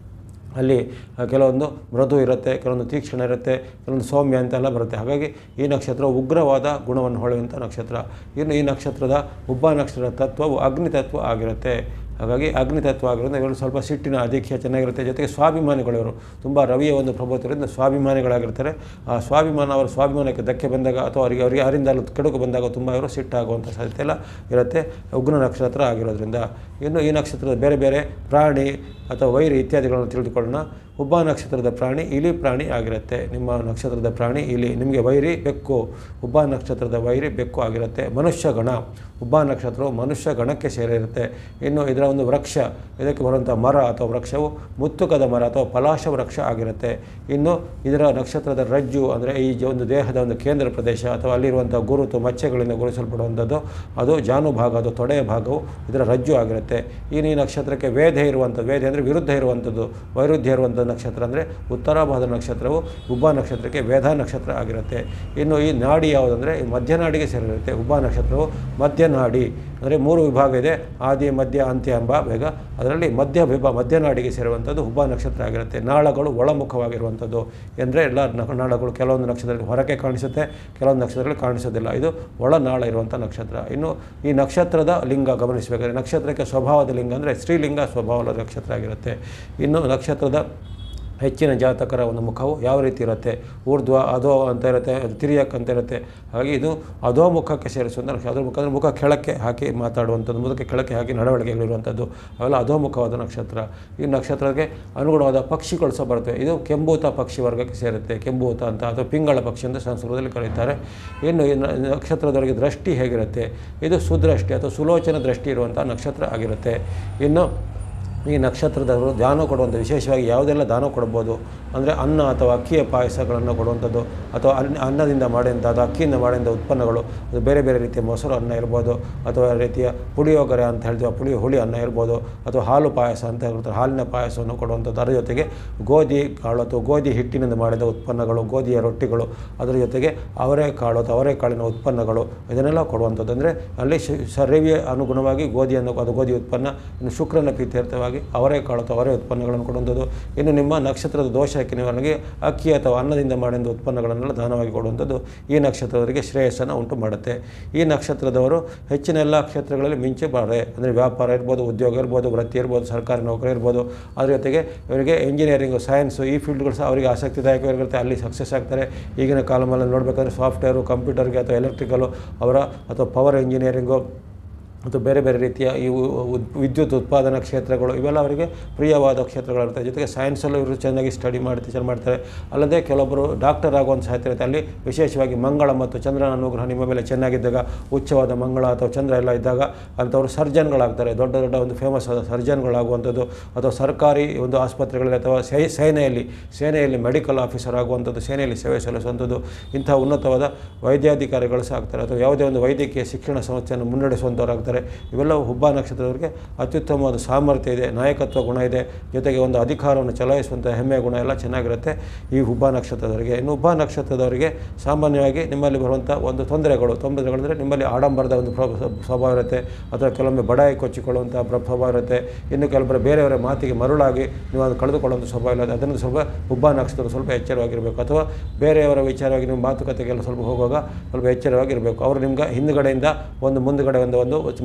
ಅಲ್ಲಿ ಕೆಲವೊಂದು ಮೃದು ಇರುತ್ತೆ, ಕೆಲವೊಂದು ತೀಕ್ಷ್ಣ ಇರುತ್ತೆ, ಕೆಲವೊಂದು ಸೌಮ್ಯ ಅಂತೆಲ್ಲ ಬರುತ್ತೆ. ಹಾಗಾಗಿ ಈ ನಕ್ಷತ್ರ ಉಗ್ರವಾದ ಗುಣವನ್ನು ಹೊಳೆಯುವಂಥ ನಕ್ಷತ್ರ. ಇನ್ನು ಈ ನಕ್ಷತ್ರದ ಹುಬ್ಬ ನಕ್ಷತ್ರದ ತತ್ವವು ಅಗ್ನಿತತ್ವ ಆಗಿರುತ್ತೆ. ಹಾಗಾಗಿ ಅಗ್ನಿತತ್ವ ಆಗಿರೋದ್ರಿಂದ ಇವರು ಸ್ವಲ್ಪ ಸಿಟ್ಟಿನ ಅಧಿಕ್ಯ ಚೆನ್ನಾಗಿರುತ್ತೆ. ಜೊತೆಗೆ ಸ್ವಾಭಿಮಾನಿಗಳು, ಇವರು ತುಂಬ ರವಿಯ ಒಂದು ಪ್ರಭುತ್ವದಿಂದ ಸ್ವಾಭಿಮಾನಿಗಳಾಗಿರ್ತಾರೆ. ಆ ಸ್ವಾಭಿಮಾನ, ಅವರ ಸ್ವಾಭಿಮಾನಕ್ಕೆ ಧಕ್ಕೆ ಬಂದಾಗ ಅಥವಾ ಅವರಿಗೆ ಅವರಿಗೆ ಯಾರಿಂದ ಕೆಡುಕು ಬಂದಾಗ ತುಂಬ ಇವರು ಸಿಟ್ಟಾಗುವಂಥ ಸಾಧ್ಯತೆ ಎಲ್ಲ ಇರುತ್ತೆ, ಉಗ್ರ ನಕ್ಷತ್ರ ಆಗಿರೋದ್ರಿಂದ. ಇನ್ನು ಈ ನಕ್ಷತ್ರದ ಬೇರೆ ಬೇರೆ ಪ್ರಾಣಿ ಅಥವಾ ವೈರಿ ಇತ್ಯಾದಿಗಳನ್ನು ತಿಳಿದುಕೊಳ್ಳೋಣ. ಹುಬ್ಬ ನಕ್ಷತ್ರದ ಪ್ರಾಣಿ ಇಲಿ ಪ್ರಾಣಿ ಆಗಿರುತ್ತೆ. ನಿಮ್ಮ ನಕ್ಷತ್ರದ ಪ್ರಾಣಿ ಇಲಿ, ನಿಮಗೆ ವೈರಿ ಬೆಕ್ಕು. ಹುಬ್ಬ ನಕ್ಷತ್ರದ ವೈರಿ ಬೆಕ್ಕು ಆಗಿರುತ್ತೆ. ಮನುಷ್ಯ ಗಣ, ಹುಬ್ಬ ನಕ್ಷತ್ರವು ಮನುಷ್ಯ ಗಣಕ್ಕೆ ಸೇರಿರುತ್ತೆ. ಇನ್ನು ಇದರ ಒಂದು ವೃಕ್ಷ, ಇದಕ್ಕೆ ಬರುವಂಥ ಮರ ಅಥವಾ ವೃಕ್ಷವು ಮುತ್ತುಕದ ಮರ ಅಥವಾ ಪಲಾಶ ವೃಕ್ಷ ಆಗಿರುತ್ತೆ. ಇನ್ನು ಇದರ ನಕ್ಷತ್ರದ ರಜ್ಜು ಅಂದರೆ ಈ ಒಂದು ದೇಹದ ಒಂದು ಕೇಂದ್ರ ಪ್ರದೇಶ ಅಥವಾ ಅಲ್ಲಿರುವಂಥ ಗುರುತು ಮಚ್ಚೆಗಳಿಂದ ಗುರುತಿಸಲ್ಪಡುವಂಥದ್ದು ಅದು ಜಾನುಭಾಗ, ಅದು ತೊಡೆಯ ಭಾಗವು ಇದರ ರಜ್ಜು ಆಗಿರುತ್ತೆ. ಇನ್ನು ಈ ನಕ್ಷತ್ರಕ್ಕೆ ವೇದ ಇರುವಂಥದ್ದು, ವೇದ ಅಂದರೆ ವಿರುದ್ಧ ಇರುವಂಥದ್ದು, ವೈರುಧ್ಯ ಇರುವಂಥ ನಕ್ಷತ್ರ ಅಂದರೆ ಉತ್ತರ ಭಾಗದ ನಕ್ಷತ್ರವು ಹುಬ್ಬ ನಕ್ಷತ್ರಕ್ಕೆ ವೇದ ನಕ್ಷತ್ರ ಆಗಿರುತ್ತೆ. ಇನ್ನು ಈ ನಾಡಿ ಯಾವುದಂದರೆ ಮಧ್ಯನಾಡಿಗೆ ಸೇರಿರುತ್ತೆ. ಹುಬ್ಬ ನಕ್ಷತ್ರವು ಮಧ್ಯನಾಡಿ ಅಂದರೆ ಮೂರು ವಿಭಾಗ ಇದೆ, ಆದಿ ಮಧ್ಯ ಅಂತ್ಯ ಎಂಬ ಬೇಗ. ಅದರಲ್ಲಿ ಮಧ್ಯ ವಿಭಾಗ ಮಧ್ಯನಾಡಿಗೆ ಸೇರುವಂಥದ್ದು ಹುಬ್ಬ ನಕ್ಷತ್ರ ಆಗಿರುತ್ತೆ. ನಾಳಗಳು ಒಳಮುಖವಾಗಿರುವಂಥದ್ದು ಅಂದರೆ ಎಲ್ಲ ನಾಳಗಳು ಕೆಲವೊಂದು ನಕ್ಷತ್ರದಲ್ಲಿ ಹೊರಗೆ ಕಾಣಿಸುತ್ತೆ, ಕೆಲವೊಂದು ನಕ್ಷತ್ರದಲ್ಲಿ ಕಾಣಿಸೋದಿಲ್ಲ. ಇದು ಒಳನಾಳ ಇರುವಂಥ ನಕ್ಷತ್ರ. ಇನ್ನು ಈ ನಕ್ಷತ್ರದ ಲಿಂಗ ಗಮನಿಸಬೇಕಾದ್ರೆ, ನಕ್ಷತ್ರಕ್ಕೆ ಸ್ವಭಾವದ ಲಿಂಗ ಅಂದರೆ ಸ್ತ್ರೀಲಿಂಗ ಸ್ವಭಾವದ ನಕ್ಷತ್ರ ಆಗಿರುತ್ತೆ. ಇನ್ನು ನಕ್ಷತ್ರದ ಹೆಚ್ಚಿನ ಜಾತಕರ ಒಂದು ಮುಖವು ಯಾವ ರೀತಿ ಇರುತ್ತೆ, ಊರ್ಧ್ವ ಅಧೋ ಅಂತ ಇರುತ್ತೆ, ತಿರಿಯಕ್ ಅಂತ ಇರುತ್ತೆ. ಹಾಗೆ ಇದು ಅಧೋ ಮುಖಕ್ಕೆ ಸೇರಿಸುವಂಥ ನಕ್ಷತ್ರ. ಅದ್ರ ಮುಖ ಅಂದರೆ ಮುಖ ಕೆಳಕ್ಕೆ ಹಾಕಿ ಮಾತಾಡುವಂಥದ್ದು, ಮುಖಕ್ಕೆ ಕೆಳಕ್ಕೆ ಹಾಕಿ ನಡವಳಿಕೆಗಳಿರುವಂಥದ್ದು, ಅವೆಲ್ಲ ಅಧೋಮುಖವಾದ ನಕ್ಷತ್ರ. ಈ ನಕ್ಷತ್ರಕ್ಕೆ ಅನುಗುಣವಾದ ಪಕ್ಷಿಗಳು ಸಹ ಬರ್ತವೆ. ಇದು ಕೆಂಬೂತ ಪಕ್ಷಿ ವರ್ಗಕ್ಕೆ ಸೇರುತ್ತೆ, ಕೆಂಬೂತ ಅಂತ ಅಥವಾ ಪಿಂಗಳ ಪಕ್ಷಿ ಅಂತ ಸಂಸ್ಕೃತದಲ್ಲಿ ಕರೀತಾರೆ. ಇನ್ನು ಈ ನಕ್ಷತ್ರದವರಿಗೆ ದೃಷ್ಟಿ ಹೇಗಿರುತ್ತೆ, ಇದು ಸುದೃಷ್ಟಿ ಅಥವಾ ಸುಲೋಚನ ದೃಷ್ಟಿ ಇರುವಂಥ ನಕ್ಷತ್ರ ಆಗಿರುತ್ತೆ. ಇನ್ನು ಈ ನಕ್ಷತ್ರದವರು ದಾನ ಕೊಡುವಂಥ, ವಿಶೇಷವಾಗಿ ಯಾವುದೆಲ್ಲ ದಾನ ಕೊಡ್ಬೋದು ಅಂದರೆ ಅನ್ನ ಅಥವಾ ಅಕ್ಕಿಯ ಪಾಯಸಗಳನ್ನು ಕೊಡುವಂಥದ್ದು, ಅಥವಾ ಅನ್ನ ಅನ್ನದಿಂದ ಮಾಡುವಂಥದ್ದು, ಅಕ್ಕಿಯಿಂದ ಮಾಡುವಂಥ ಉತ್ಪನ್ನಗಳು, ಅದು ಬೇರೆ ಬೇರೆ ರೀತಿಯ ಮೊಸರು ಅನ್ನ ಇರ್ಬೋದು, ಅಥವಾ ರೀತಿಯ ಪುಳಿಯೋಗರೆ ಅಂತ ಹೇಳ್ತೀವಿ, ಪುಳಿ ಹುಳಿ ಅನ್ನ ಇರ್ಬೋದು, ಅಥವಾ ಹಾಲು ಪಾಯಸ ಅಂತ ಹೇಳ್ತಾರೆ, ಹಾಲಿನ ಪಾಯಸವನ್ನು ಕೊಡುವಂಥದ್ದು. ಅದರ ಜೊತೆಗೆ ಗೋಧಿ ಕಾಳು ಅಥವಾ ಗೋಧಿ ಹಿಟ್ಟಿನಿಂದ ಮಾಡಿದ ಉತ್ಪನ್ನಗಳು, ಗೋಧಿಯ ರೊಟ್ಟಿಗಳು, ಅದರ ಜೊತೆಗೆ ಅವರೆಕಾಳು ಅಥವಾ ಅವರೆಕಾಳಿನ ಉತ್ಪನ್ನಗಳು, ಇದನ್ನೆಲ್ಲ ಕೊಡುವಂಥದ್ದು. ಅಂದರೆ ಅಲ್ಲಿ ರವಿಯ ಅನುಗುಣವಾಗಿ ಗೋಧಿಯನ್ನು, ಅದು ಗೋಧಿ ಉತ್ಪನ್ನ. ಇನ್ನು ಶುಕ್ರನ ಪ್ರೀತ್ಯರ್ಥವಾಗಿ ಅವರೆಕಾಳು ಅಥವಾ ಅವರೆ ಉತ್ಪನ್ನಗಳನ್ನು ಕೊಡುವಂಥದ್ದು. ಇನ್ನು ನಿಮ್ಮ ನಕ್ಷತ್ರದ ದೋಷಕ್ಕೆ ನಿವಾರಣೆಗೆ ಅಕ್ಕಿ ಅಥವಾ ಅನ್ನದಿಂದ ಮಾಡಿದ ಉತ್ಪನ್ನಗಳನ್ನೆಲ್ಲ ದಾನವಾಗಿ ಕೊಡುವಂಥದ್ದು ಈ ನಕ್ಷತ್ರದವರಿಗೆ ಶ್ರೇಯಸ್ಸನ್ನು ಉಂಟು ಮಾಡುತ್ತೆ. ಈ ನಕ್ಷತ್ರದವರು ಹೆಚ್ಚಿನ ಎಲ್ಲ ಕ್ಷೇತ್ರಗಳಲ್ಲಿ ಮಿಂಚಬಾರದೆ, ಅಂದರೆ ವ್ಯಾಪಾರ ಇರ್ಬೋದು, ಉದ್ಯೋಗ ಇರ್ಬೋದು, ವೃತ್ತಿ ಇರ್ಬೋದು, ಸರ್ಕಾರಿ ನೌಕರಿ ಇರ್ಬೋದು. ಅದ್ರ ಜೊತೆಗೆ ಇವರಿಗೆ ಇಂಜಿನಿಯರಿಂಗು, ಸೈನ್ಸು, ಈ ಫೀಲ್ಡ್ಗಳು ಸಹ ಅವರಿಗೆ ಆಸಕ್ತಿದಾಯಕವಾಗಿರುತ್ತೆ, ಅಲ್ಲಿ ಸಕ್ಸಸ್ ಆಗ್ತಾರೆ. ಈಗಿನ ಕಾಲದಲ್ಲಿ ನೋಡಬೇಕಂದ್ರೆ ಸಾಫ್ಟ್ವೇರು, ಕಂಪ್ಯೂಟರ್ಗೆ ಅಥವಾ ಎಲೆಕ್ಟ್ರಿಕಲು ಅವರ ಅಥವಾ ಪವರ್ ಇಂಜಿನಿಯರಿಂಗು ಮತ್ತು ಬೇರೆ ಬೇರೆ ರೀತಿಯ ಈ ವಿದ್ಯುತ್ ಉತ್ಪಾದನಾ ಕ್ಷೇತ್ರಗಳು, ಇವೆಲ್ಲ ಅವರಿಗೆ ಪ್ರಿಯವಾದ ಕ್ಷೇತ್ರಗಳಿರ್ತವೆ. ಜೊತೆಗೆ ಸೈನ್ಸಲ್ಲೂ ಇವರು ಚೆನ್ನಾಗಿ ಸ್ಟಡಿ ಮಾಡಿ ಟೀಚರ್ ಮಾಡ್ತಾರೆ. ಅಲ್ಲದೆ ಕೆಲವೊಬ್ಬರು ಡಾಕ್ಟರ್ ಆಗುವಂಥ ಸಾಧ್ಯತೆ ಇರುತ್ತೆ. ಅಲ್ಲಿ ವಿಶೇಷವಾಗಿ ಮಂಗಳ ಮತ್ತು ಚಂದ್ರನ ಅನುಗ್ರಹ ನಿಮ್ಮ ಮೇಲೆ ಚೆನ್ನಾಗಿದ್ದಾಗ, ಉಚ್ಚವಾದ ಮಂಗಳ ಅಥವಾ ಚಂದ್ರ ಎಲ್ಲ ಇದ್ದಾಗ ಅಂಥವರು ಸರ್ಜನ್ಗಳಾಗ್ತಾರೆ. ದೊಡ್ಡ ದೊಡ್ಡ ಒಂದು ಫೇಮಸ್ ಆದ ಸರ್ಜನ್ಗಳಾಗುವಂಥದ್ದು, ಅಥವಾ ಸರ್ಕಾರಿ ಒಂದು ಆಸ್ಪತ್ರೆಗಳಲ್ಲಿ ಅಥವಾ ಸೇನೆಯಲ್ಲಿ ಸೇನೆಯಲ್ಲಿ ಮೆಡಿಕಲ್ ಆಫೀಸರ್ ಆಗುವಂಥದ್ದು, ಸೇನೆಯಲ್ಲಿ ಸೇವೆ ಸಲ್ಲಿಸುವಂಥದ್ದು, ಇಂಥ ಉನ್ನತವಾದ ವೈದ್ಯಾಧಿಕಾರಿಗಳು ಸಹ ಆಗ್ತಾರೆ. ಅಥವಾ ಯಾವುದೇ ಒಂದು ವೈದ್ಯಕೀಯ ಶಿಕ್ಷಣ ಸಂಸ್ಥೆಯನ್ನು ಮುನ್ನಡೆಸುವಂಥವ್ರಾಗ್ತಾರೆ. ಇವೆಲ್ಲವೂ ಹುಬ್ಬ ನಕ್ಷತ್ರದವರಿಗೆ ಅತ್ಯುತ್ತಮವಾದ ಸಾಮರ್ಥ್ಯ ಇದೆ, ನಾಯಕತ್ವ ಗುಣ ಇದೆ, ಜೊತೆಗೆ ಒಂದು ಅಧಿಕಾರವನ್ನು ಚಲಾಯಿಸುವಂಥ ಹೆಮ್ಮೆ ಗುಣ ಎಲ್ಲ ಚೆನ್ನಾಗಿರುತ್ತೆ ಈ ಹುಬ್ಬ ನಕ್ಷತ್ರದವರಿಗೆ. ಇನ್ನು ಹುಬ್ಬ ನಕ್ಷತ್ರದವರಿಗೆ ಸಾಮಾನ್ಯವಾಗಿ ನಿಮ್ಮಲ್ಲಿ ಬರುವಂಥ ಒಂದು ತೊಂದರೆಗಳು ತೊಂದರೆಗಳಂದರೆ ನಿಮ್ಮಲ್ಲಿ ಆಡಂಬರದ ಒಂದು ಸ್ವಭಾವ ಇರುತ್ತೆ, ಅಥವಾ ಕೆಲವೊಮ್ಮೆ ಬಡಾಯಿ ಕೊಚ್ಚಿಕೊಳ್ಳುವಂಥ ಸ್ವಭಾವ ಇರುತ್ತೆ. ಇನ್ನು ಕೆಲವೊಬ್ಬರು ಬೇರೆಯವರ ಮಾತಿಗೆ ಮರುಳಾಗಿ ನೀವು ಅದು ಕಳೆದುಕೊಳ್ಳುವಂಥ ಸ್ವಭಾವ ಇಲ್ಲ. ಅದನ್ನು ಸ್ವಲ್ಪ ಹುಬ್ಬ ನಕ್ಷತ್ರ ಸ್ವಲ್ಪ ಎಚ್ಚರವಾಗಿರಬೇಕು. ಅಥವಾ ಬೇರೆಯವರ ವಿಚಾರವಾಗಿ ನೀವು ಮಾತುಕತೆಗೆಲ್ಲ ಸ್ವಲ್ಪ ಹೋಗುವಾಗ ಸ್ವಲ್ಪ ಎಚ್ಚರವಾಗಿರಬೇಕು. ಅವರು ನಿಮ್ಗೆ ಹಿಂದುಗಡೆಯಿಂದ ಒಂದು ಮುಂದುಗಡೆ ಒಂದು ಒಂದು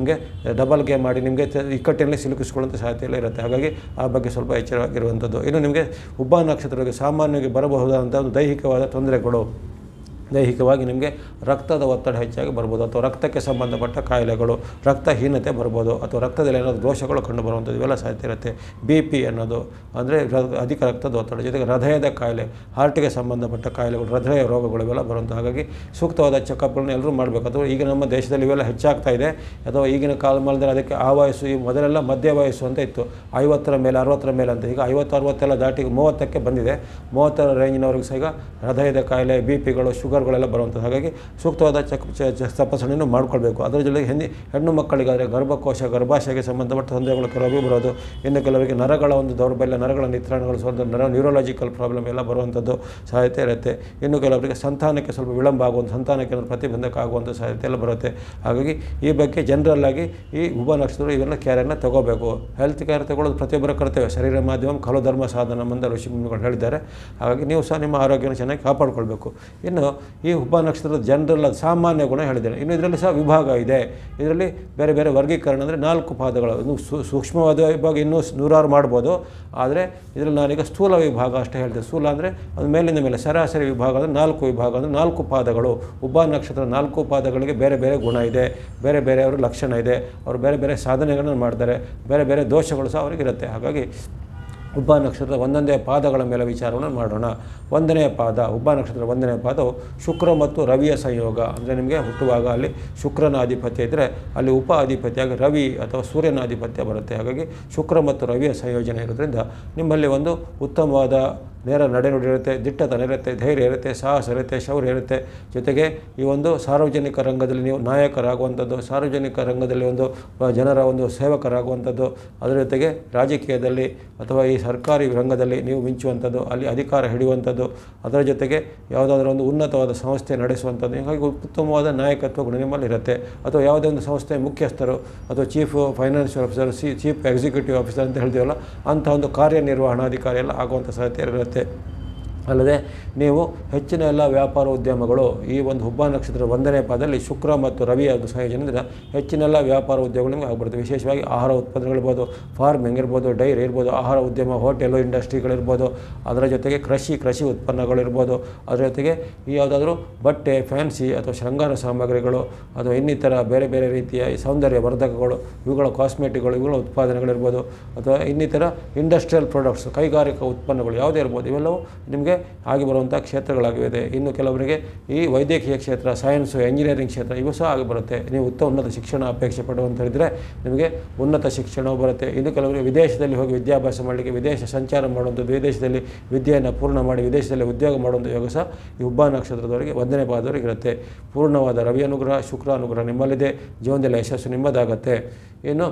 ನಿಮಗೆ ಡಬಲ್ ಗೇಮ್ ಮಾಡಿ ನಿಮಗೆ ಇಕ್ಕಟ್ಟಿನಲ್ಲಿ ಸಿಲುಕಿಸ್ಕೊಳ್ಳುವಂಥ ಸಾಧ್ಯತೆ ಇರುತ್ತೆ. ಹಾಗಾಗಿ ಆ ಬಗ್ಗೆ ಸ್ವಲ್ಪ ಎಚ್ಚರವಾಗಿರುವಂಥದ್ದು. ಇನ್ನು ನಿಮಗೆ ಉಬ್ಬ ನಕ್ಷತ್ರಕ್ಕೆ ಸಾಮಾನ್ಯವಾಗಿ ಬರಬಹುದಾದಂಥ ಒಂದು ದೈಹಿಕವಾದ ತೊಂದರೆಗಳು, ದೈಹಿಕವಾಗಿ ನಿಮಗೆ ರಕ್ತದ ಒತ್ತಡ ಹೆಚ್ಚಾಗಿ ಬರ್ಬೋದು, ಅಥವಾ ರಕ್ತಕ್ಕೆ ಸಂಬಂಧಪಟ್ಟ ಕಾಯಿಲೆಗಳು, ರಕ್ತಹೀನತೆ ಬರ್ಬೋದು, ಅಥವಾ ರಕ್ತದಲ್ಲಿ ಏನಾದರೂ ದೋಷಗಳು ಕಂಡು ಬರುವಂಥದ್ದು ಇವೆಲ್ಲ ಸಾಧ್ಯತೆ ಇರುತ್ತೆ. ಬಿ ಪಿ ಅನ್ನೋದು ಅಂದರೆ ಅಧಿಕ ರಕ್ತದ ಒತ್ತಡ, ಜೊತೆಗೆ ಹೃದಯದ ಕಾಯಿಲೆ, ಹಾರ್ಟಿಗೆ ಸಂಬಂಧಪಟ್ಟ ಕಾಯಿಲೆಗಳು, ಹೃದಯ ರೋಗಗಳು ಇವೆಲ್ಲ ಬರುವಂಥ. ಹಾಗಾಗಿ ಸೂಕ್ತವಾದ ಚೆಕಪ್ಗಳನ್ನ ಎಲ್ಲರೂ ಮಾಡಬೇಕು. ಅಥವಾ ಈಗ ನಮ್ಮ ದೇಶದಲ್ಲಿ ಇವೆಲ್ಲ ಹೆಚ್ಚಾಗ್ತಾ ಇದೆ, ಅಥವಾ ಈಗಿನ ಕಾಲಮಾನದಲ್ಲಿ ಅದಕ್ಕೆ ಆ ವಯಸ್ಸು, ಈ ಮೊದಲೆಲ್ಲ ಮಧ್ಯ ವಯಸ್ಸು ಅಂತ ಇತ್ತು, ಐವತ್ತರ ಮೇಲೆ ಅರವತ್ತರ ಮೇಲೆ ಅಂತ. ಈಗ ಐವತ್ತು ಅರವತ್ತೆಲ್ಲ ದಾಟಿ ಮೂವತ್ತಕ್ಕೆ ಬಂದಿದೆ. ಮೂವತ್ತರ ರೇಂಜಿನವ್ರಿಗೆ ಸಹ ಈಗ ಹೃದಯದ ಕಾಯಿಲೆ, ಬಿ ಪಿಗಳು, ಶುಗರ್ ಗಳೆಲ್ಲ ಬರುವಂಥದ್ದು. ಹಾಗಾಗಿ ಸೂಕ್ತವಾದ ಚಕ್ ತಪಾಸಣೆಯನ್ನು ಮಾಡಿಕೊಳ್ಬೇಕು. ಅದರ ಜೊತೆಗೆ ಹೆಣ್ಣು ಹೆಣ್ಣು ಮಕ್ಕಳಿಗಾದರೆ ಗರ್ಭಕೋಶ, ಗರ್ಭಾಶಯಕ್ಕೆ ಸಂಬಂಧಪಟ್ಟ ತೊಂದರೆಗಳು ಕೆಲವರಿಗೆ ಬರೋದು, ಇನ್ನು ಕೆಲವರಿಗೆ ನರಗಳ ಒಂದು ದೌರ್ಬಲ್ಯ, ನರಗಳ ನಿತ್ರಾಣಗಳು, ಸ್ವಲ್ಪ ನರ ನ್ಯೂರೋಲಾಜಿಕಲ್ ಪ್ರಾಬ್ಲಮ್ ಎಲ್ಲ ಬರುವಂಥದ್ದು ಸಾಧ್ಯತೆ ಇರುತ್ತೆ. ಇನ್ನು ಕೆಲವರಿಗೆ ಸಂತಾನಕ್ಕೆ ಸ್ವಲ್ಪ ವಿಳಂಬ ಆಗುವಂಥ, ಸಂತಾನಕ್ಕೆ ಪ್ರತಿಬಂಧಕ ಆಗುವಂಥ ಸಾಧ್ಯತೆ ಎಲ್ಲ ಬರುತ್ತೆ. ಹಾಗಾಗಿ ಈ ಬಗ್ಗೆ ಜನರಲ್ಲಾಗಿ ಈ ಉಬ್ಬ ನಕ್ಷತ್ರ ಇವೆಲ್ಲ ಕೇರನ್ನು ತಗೋಬೇಕು. ಹೆಲ್ತ್ ಕೇರ್ ತಗೊಳ್ಳೋದು ಪ್ರತಿಯೊಬ್ಬರ ಕರ್ತವ್ಯ. ಶರೀರ ಮಾಧ್ಯಮ ಖಲು ಧರ್ಮ ಸಾಧನ ಮಂದ ಋಷಿ ಮುನಿಗಳು ಹೇಳಿದ್ದಾರೆ. ಹಾಗಾಗಿ ನೀವು ಸಹ ನಿಮ್ಮ ಆರೋಗ್ಯನ ಚೆನ್ನಾಗಿ ಕಾಪಾಡಿಕೊಳ್ಬೇಕು. ಇನ್ನು ಈ ಉಬ್ಬ ನಕ್ಷತ್ರದ ಜನರಲ್ ಸಾಮಾನ್ಯ ಗುಣ ಹೇಳಿದ್ದೇನೆ. ಇನ್ನು ಇದರಲ್ಲಿ ಸಹ ವಿಭಾಗ ಇದೆ. ಇದರಲ್ಲಿ ಬೇರೆ ಬೇರೆ ವರ್ಗೀಕರಣ ಅಂದರೆ ನಾಲ್ಕು ಪಾದಗಳು. ಇನ್ನು ಸೂಕ್ಷ್ಮವಾದ ವಿಭಾಗ ಇನ್ನೂ ನೂರಾರು ಮಾಡ್ಬೋದು, ಆದರೆ ಇದರಲ್ಲಿ ನಾನೀಗ ಸ್ಥೂಲ ವಿಭಾಗ ಅಷ್ಟೇ ಹೇಳ್ತೇನೆ. ಸ್ಥೂಲ ಅಂದರೆ ಅದು ಮೇಲಿಂದ ಮೇಲೆ, ಸರಾಸರಿ ವಿಭಾಗ ಅಂದರೆ ನಾಲ್ಕು ವಿಭಾಗ ಅಂದರೆ ನಾಲ್ಕು ಪಾದಗಳು. ಉಬ್ಬ ನಕ್ಷತ್ರ ನಾಲ್ಕು ಪಾದಗಳಿಗೆ ಬೇರೆ ಬೇರೆ ಗುಣ ಇದೆ, ಬೇರೆ ಬೇರೆಯವರು ಲಕ್ಷಣ ಇದೆ, ಅವರು ಬೇರೆ ಬೇರೆ ಸಾಧನೆಗಳನ್ನು ಮಾಡ್ತಾರೆ, ಬೇರೆ ಬೇರೆ ದೋಷಗಳು ಸಹ ಅವರಿಗಿರುತ್ತೆ. ಹಾಗಾಗಿ ಉಬ್ಬ ನಕ್ಷತ್ರದ ಒಂದೊಂದೇ ಪಾದಗಳ ಮೇಲೆ ವಿಚಾರವನ್ನು ಮಾಡೋಣ. ಒಂದನೇ ಪಾದ, ಉಬ್ಬ ನಕ್ಷತ್ರದ ಒಂದನೇ ಪಾದವು ಶುಕ್ರ ಮತ್ತು ರವಿಯ ಸಂಯೋಗ. ಅಂದರೆ ನಿಮಗೆ ಹುಟ್ಟುವಾಗ ಅಲ್ಲಿ ಶುಕ್ರನ ಆಧಿಪತ್ಯ ಇದ್ದರೆ ಅಲ್ಲಿ ಉಪ ಆಧಿಪತ್ಯವಾಗಿ ರವಿ ಅಥವಾ ಸೂರ್ಯನ ಆಧಿಪತ್ಯ ಬರುತ್ತೆ. ಹಾಗಾಗಿ ಶುಕ್ರ ಮತ್ತು ರವಿಯ ಸಂಯೋಜನೆ ಇರೋದ್ರಿಂದ ನಿಮ್ಮಲ್ಲಿ ಒಂದು ಉತ್ತಮವಾದ ನೇರ ನಡೆನುಡಿ ಇರುತ್ತೆ, ದಿಟ್ಟತನ ಇರುತ್ತೆ, ಧೈರ್ಯ ಇರುತ್ತೆ, ಸಾಹಸ ಇರುತ್ತೆ, ಶೌರ್ಯ ಇರುತ್ತೆ. ಜೊತೆಗೆ ಈ ಒಂದು ಸಾರ್ವಜನಿಕ ರಂಗದಲ್ಲಿ ನೀವು ನಾಯಕರಾಗುವಂಥದ್ದು, ಸಾರ್ವಜನಿಕ ರಂಗದಲ್ಲಿ ಒಂದು ಜನರ ಒಂದು ಸೇವಕರಾಗುವಂಥದ್ದು, ಅದರ ಜೊತೆಗೆ ರಾಜಕೀಯದಲ್ಲಿ ಅಥವಾ ಈ ಸರ್ಕಾರಿ ರಂಗದಲ್ಲಿ ನೀವು ಮಿಂಚುವಂಥದ್ದು, ಅಲ್ಲಿ ಅಧಿಕಾರ ಹಿಡಿಯುವಂಥದ್ದು, ಅದರ ಜೊತೆಗೆ ಯಾವುದಾದ್ರೂ ಒಂದು ಉನ್ನತವಾದ ಸಂಸ್ಥೆ ನಡೆಸುವಂಥದ್ದು. ಹೀಗಾಗಿ ಉತ್ತಮವಾದ ನಾಯಕತ್ವ ಗುಣ ನಿಮ್ಮಲ್ಲಿ ಇರುತ್ತೆ. ಅಥವಾ ಯಾವುದೇ ಒಂದು ಸಂಸ್ಥೆಯ ಮುಖ್ಯಸ್ಥರು ಅಥವಾ chief financial officer, C chief executive officer ಅಂತ ಹೇಳ್ತೀವಲ್ಲ, ಅಂಥ ಒಂದು ಕಾರ್ಯನಿರ್ವಹಣಾಧಿಕಾರಿ ಎಲ್ಲ ಆಗುವಂಥ ಸಾಧ್ಯತೆ ಇರುತ್ತೆ. ಅಲ್ಲದೆ ನೀವು ಹೆಚ್ಚಿನ ಎಲ್ಲ ವ್ಯಾಪಾರ ಉದ್ಯಮಗಳು ಈ ಒಂದು ಉಬ್ಬ ನಕ್ಷತ್ರದ ಒಂದನೇ ಪಾದದಲ್ಲಿ ಶುಕ್ರ ಮತ್ತು ರವಿಯ ಸಂಯೋಜನೆಯಿಂದ ಹೆಚ್ಚಿನೆಲ್ಲ ವ್ಯಾಪಾರ ಉದ್ಯಮಗಳು ನಿಮಗೆ ಆಗ್ಬಿಡುತ್ತೆ. ವಿಶೇಷವಾಗಿ ಆಹಾರ ಉತ್ಪನ್ನಗಳಿರ್ಬೋದು, ಫಾರ್ಮಿಂಗ್ ಇರ್ಬೋದು, ಡೈರಿ ಇರ್ಬೋದು, ಆಹಾರ ಉದ್ಯಮ, ಹೋಟೆಲು ಇಂಡಸ್ಟ್ರಿಗಳಿರ್ಬೋದು, ಅದರ ಜೊತೆಗೆ ಕೃಷಿ ಕೃಷಿ ಉತ್ಪನ್ನಗಳಿರ್ಬೋದು, ಅದರ ಜೊತೆಗೆ ಈ ಯಾವುದಾದ್ರೂ ಬಟ್ಟೆ, ಫ್ಯಾನ್ಸಿ ಅಥವಾ ಶೃಂಗಾರ ಸಾಮಗ್ರಿಗಳು ಅಥವಾ ಇನ್ನಿತರ ಬೇರೆ ಬೇರೆ ರೀತಿಯ ಈ ಸೌಂದರ್ಯ ವರ್ಧಕಗಳು, ಇವುಗಳ ಕಾಸ್ಮೆಟಿಕ್ಗಳು, ಇವುಗಳ ಉತ್ಪಾದನೆಗಳಿರ್ಬೋದು, ಅಥವಾ ಇನ್ನಿತರ ಇಂಡಸ್ಟ್ರಿಯಲ್ ಪ್ರಾಡಕ್ಟ್ಸ್, ಕೈಗಾರಿಕಾ ಉತ್ಪನ್ನಗಳು ಯಾವುದೇ ಇರ್ಬೋದು, ಇವೆಲ್ಲವೂ ನಿಮಗೆ ಆಗಿ ಬರುವಂಥ ಕ್ಷೇತ್ರಗಳಾಗಿವೆ. ಇನ್ನು ಕೆಲವರಿಗೆ ಈ ವೈದ್ಯಕೀಯ ಕ್ಷೇತ್ರ, ಸೈನ್ಸು, ಎಂಜಿನಿಯರಿಂಗ್ ಕ್ಷೇತ್ರ ಇವು ಸಹ ಆಗಿ ಬರುತ್ತೆ. ನೀವು ಉತ್ತಮ ಉನ್ನತ ಶಿಕ್ಷಣ ಅಪೇಕ್ಷೆ ಪಡುವಂಥದ್ದಿದ್ದರೆ ನಿಮಗೆ ಉನ್ನತ ಶಿಕ್ಷಣವು ಬರುತ್ತೆ. ಇನ್ನು ಕೆಲವರಿಗೆ ವಿದೇಶದಲ್ಲಿ ಹೋಗಿ ವಿದ್ಯಾಭ್ಯಾಸ ಮಾಡಲಿಕ್ಕೆ, ವಿದೇಶ ಸಂಚಾರ ಮಾಡುವಂಥದ್ದು, ವಿದೇಶದಲ್ಲಿ ವಿದ್ಯೆಯನ್ನು ಪೂರ್ಣ ಮಾಡಿ ವಿದೇಶದಲ್ಲಿ ಉದ್ಯೋಗ ಮಾಡುವಂಥ ಯೋಗ ಸಹ ಈ ಉಬ್ಬ ನಕ್ಷತ್ರದವರಿಗೆ ಒಂದನೇ ಪಾದವರಿಗೆ ಇರುತ್ತೆ. ಪೂರ್ಣವಾದ ರವಿ ಅನುಗ್ರಹ, ಶುಕ್ರ ಅನುಗ್ರಹ ನಿಮ್ಮಲ್ಲಿದೆ, ಜೀವನದಲ್ಲಿ ಯಶಸ್ಸು ನಿಮ್ಮದಾಗತ್ತೆ. ಇನ್ನು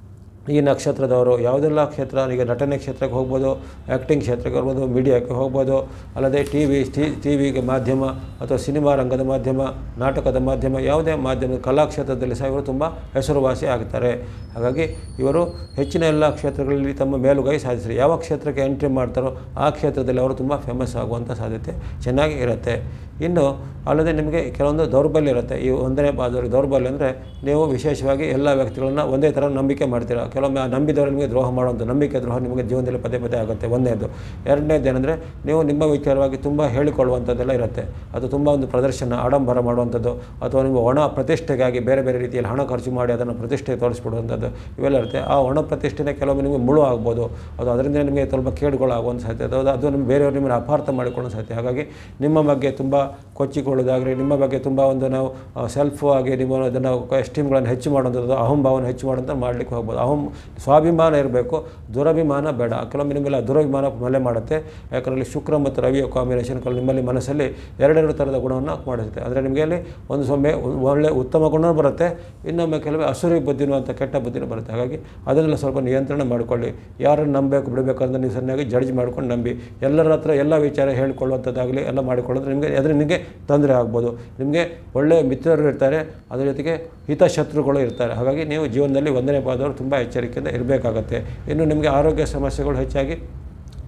ಈ ನಕ್ಷತ್ರದವರು ಯಾವುದೆಲ್ಲ ಕ್ಷೇತ್ರ, ಈಗ ನಟನೆ ಕ್ಷೇತ್ರಕ್ಕೆ ಹೋಗ್ಬೋದು, ಆ್ಯಕ್ಟಿಂಗ್ ಕ್ಷೇತ್ರಕ್ಕೆ ಹೋಗ್ಬೋದು, ಮೀಡಿಯಾಕ್ಕೆ ಹೋಗ್ಬೋದು, ಅಲ್ಲದೆ ಟಿ ವಿ ಟಿ ಟಿ ವಿಗೆ ಮಾಧ್ಯಮ ಅಥವಾ ಸಿನಿಮಾ ರಂಗದ ಮಾಧ್ಯಮ, ನಾಟಕದ ಮಾಧ್ಯಮ, ಯಾವುದೇ ಮಾಧ್ಯಮ ಕಲಾ ಕ್ಷೇತ್ರದಲ್ಲಿ ಸಹ ಇವರು ತುಂಬ ಹೆಸರುವಾಸಿ ಆಗ್ತಾರೆ. ಹಾಗಾಗಿ ಇವರು ಹೆಚ್ಚಿನ ಎಲ್ಲ ಕ್ಷೇತ್ರಗಳಲ್ಲಿ ತಮ್ಮ ಮೇಲುಗೈ ಸಾಧಿಸ್ತಾರೆ. ಯಾವ ಕ್ಷೇತ್ರಕ್ಕೆ ಎಂಟ್ರಿ ಮಾಡ್ತಾರೋ ಆ ಕ್ಷೇತ್ರದಲ್ಲಿ ಅವರು ತುಂಬ ಫೇಮಸ್ ಆಗುವಂಥ ಸಾಧ್ಯತೆ ಚೆನ್ನಾಗಿ ಇರುತ್ತೆ. ಇನ್ನು ಅಲ್ಲದೆ ನಿಮಗೆ ಕೆಲವೊಂದು ದೌರ್ಬಲ್ಯ ಇರುತ್ತೆ. ಈ ಒಂದನೇ ಪಾದವರಿಗೆ ದೌರ್ಬಲ್ಯ ಅಂದರೆ ನೀವು ವಿಶೇಷವಾಗಿ ಎಲ್ಲ ವ್ಯಕ್ತಿಗಳನ್ನ ಒಂದೇ ಥರ ನಂಬಿಕೆ ಮಾಡ್ತೀರಾ. ಕೆಲವೊಮ್ಮೆ ಆ ನಂಬಿದವರು ನಿಮಗೆ ದ್ರೋಹ ಮಾಡುವಂಥ ನಂಬಿಕೆ ದ್ರೋಹ ನಿಮಗೆ ಜೀವನದಲ್ಲಿ ಪದೇ ಪದೇ ಆಗುತ್ತೆ. ಒಂದನೇದು. ಎರಡನೇದು ಏನಂದರೆ ನೀವು ನಿಮ್ಮ ವಿಚಾರವಾಗಿ ತುಂಬ ಹೇಳಿಕೊಳ್ಳುವಂಥದ್ದೆಲ್ಲ ಇರುತ್ತೆ. ಅದು ತುಂಬ ಒಂದು ಪ್ರದರ್ಶನ, ಆಡಂಬರ ಮಾಡುವಂಥದ್ದು, ಅಥವಾ ನಿಮ್ಮ ಒಣ ಪ್ರತಿಷ್ಠೆಗಾಗಿ ಬೇರೆ ಬೇರೆ ರೀತಿಯಲ್ಲಿ ಹಣ ಖರ್ಚು ಮಾಡಿ ಅದನ್ನು ಪ್ರತಿಷ್ಠೆ ತೋರಿಸ್ಬಿಡುವಂಥದ್ದು ಇವೆಲ್ಲ ಇರುತ್ತೆ. ಆ ಒಣ ಪ್ರತಿಷ್ಠೆನೇ ಕೆಲವೊಮ್ಮೆ ನಿಮಗೆ ಮುಳು ಆಗ್ಬೋದು, ಅದು ಅದರಿಂದ ನಿಮಗೆ ಸ್ವಲ್ಪ ಕೇಡುಗಳಾಗುವಂಥ ಸಾಧ್ಯತೆ, ಅದು ಅದು ನಿಮ್ಮ ಬೇರೆಯವರು ನಿಮ್ಮನ್ನು ಅಪಾರ್ಥ ಮಾಡಿಕೊಳ್ಳೋ ಸಾಧ್ಯತೆ. ಹಾಗಾಗಿ ನಿಮ್ಮ ಬಗ್ಗೆ ತುಂಬ ಕೊಚ್ಚಿಕೊಳ್ಳೋದಾಗಲಿ, ನಿಮ್ಮ ಬಗ್ಗೆ ತುಂಬ ಒಂದು ನಾವು ಸೆಲ್ಫ್ ಆಗಿ ನಿಮ್ಮ ಅದನ್ನು ಎಸ್ಟೀಮ್ಗಳನ್ನು ಹೆಚ್ಚು ಮಾಡುವಂಥದ್ದು, ಅಹಂಭಾವನ ಹೆಚ್ಚು ಮಾಡುವಂಥ ಮಾಡಲಿಕ್ಕೆ ಹೋಗ್ಬೋದು. ಅಹಂ ಸ್ವಾಭಿಮಾನ ಇರಬೇಕು, ದುರಭಿಮಾನ ಬೇಡ. ಕೆಲವೊಮ್ಮೆ ನಿಮ್ಮೆಲ್ಲ ದುರಭಿಮಾನ ಮಲೆ ಮಾಡುತ್ತೆ. ಯಾಕಂದರೆ ಶುಕ್ರ ಮತ್ತು ರವಿಯ ಕಾಂಬಿನೇಷನ್ ನಿಮ್ಮಲ್ಲಿ ಮನಸ್ಸಲ್ಲಿ ಎರಡೆರಡು ಥರದ ಗುಣವನ್ನು ಮಾಡುತ್ತೆ. ಅಂದರೆ ನಿಮಗೆ ಅಲ್ಲಿ ಒಂದು ಸೊಮ್ಮೆ ಒಳ್ಳೆ ಉತ್ತಮ ಗುಣ ಬರುತ್ತೆ, ಇನ್ನೊಮ್ಮೆ ಕೆಲವೇ ಅಸುರಿ ಬುದ್ಧಿನೂ ಅಂತ ಕೆಟ್ಟ ಬುದ್ಧಿನೂ ಬರುತ್ತೆ. ಹಾಗಾಗಿ ಅದನ್ನೆಲ್ಲ ಸ್ವಲ್ಪ ನಿಯಂತ್ರಣ ಮಾಡಿಕೊಳ್ಳಿ. ಯಾರನ್ನು ನಂಬಬೇಕು ಬಿಡಬೇಕು ಅಂತ ನೀವು ಸರಿಯಾಗಿ ಜಡ್ಜ್ ಮಾಡ್ಕೊಂಡು ನಂಬಿ. ಎಲ್ಲರ ಹತ್ರ ಎಲ್ಲ ವಿಚಾರ ಹೇಳಿಕೊಳ್ಳುವಂಥದ್ದಾಗಲಿ ಎಲ್ಲ ಮಾಡಿಕೊಳ್ಳೋದು ನಿಮಗೆ ಅದರ ನಿಮಗೆ ತೊಂದರೆ ಆಗ್ಬೋದು. ನಿಮಗೆ ಒಳ್ಳೆಯ ಮಿತ್ರರು ಇರ್ತಾರೆ, ಅದರ ಜೊತೆಗೆ ಹಿತಶತ್ರುಗಳು ಇರ್ತಾರೆ. ಹಾಗಾಗಿ ನೀವು ಜೀವನದಲ್ಲಿ ಒಂದನೇ ಪಾದವರು ತುಂಬ ಎಚ್ಚರಿಕೆಯಿಂದ ಇರಬೇಕಾಗತ್ತೆ. ಇನ್ನು ನಿಮಗೆ ಆರೋಗ್ಯ ಸಮಸ್ಯೆಗಳು ಹೆಚ್ಚಾಗಿ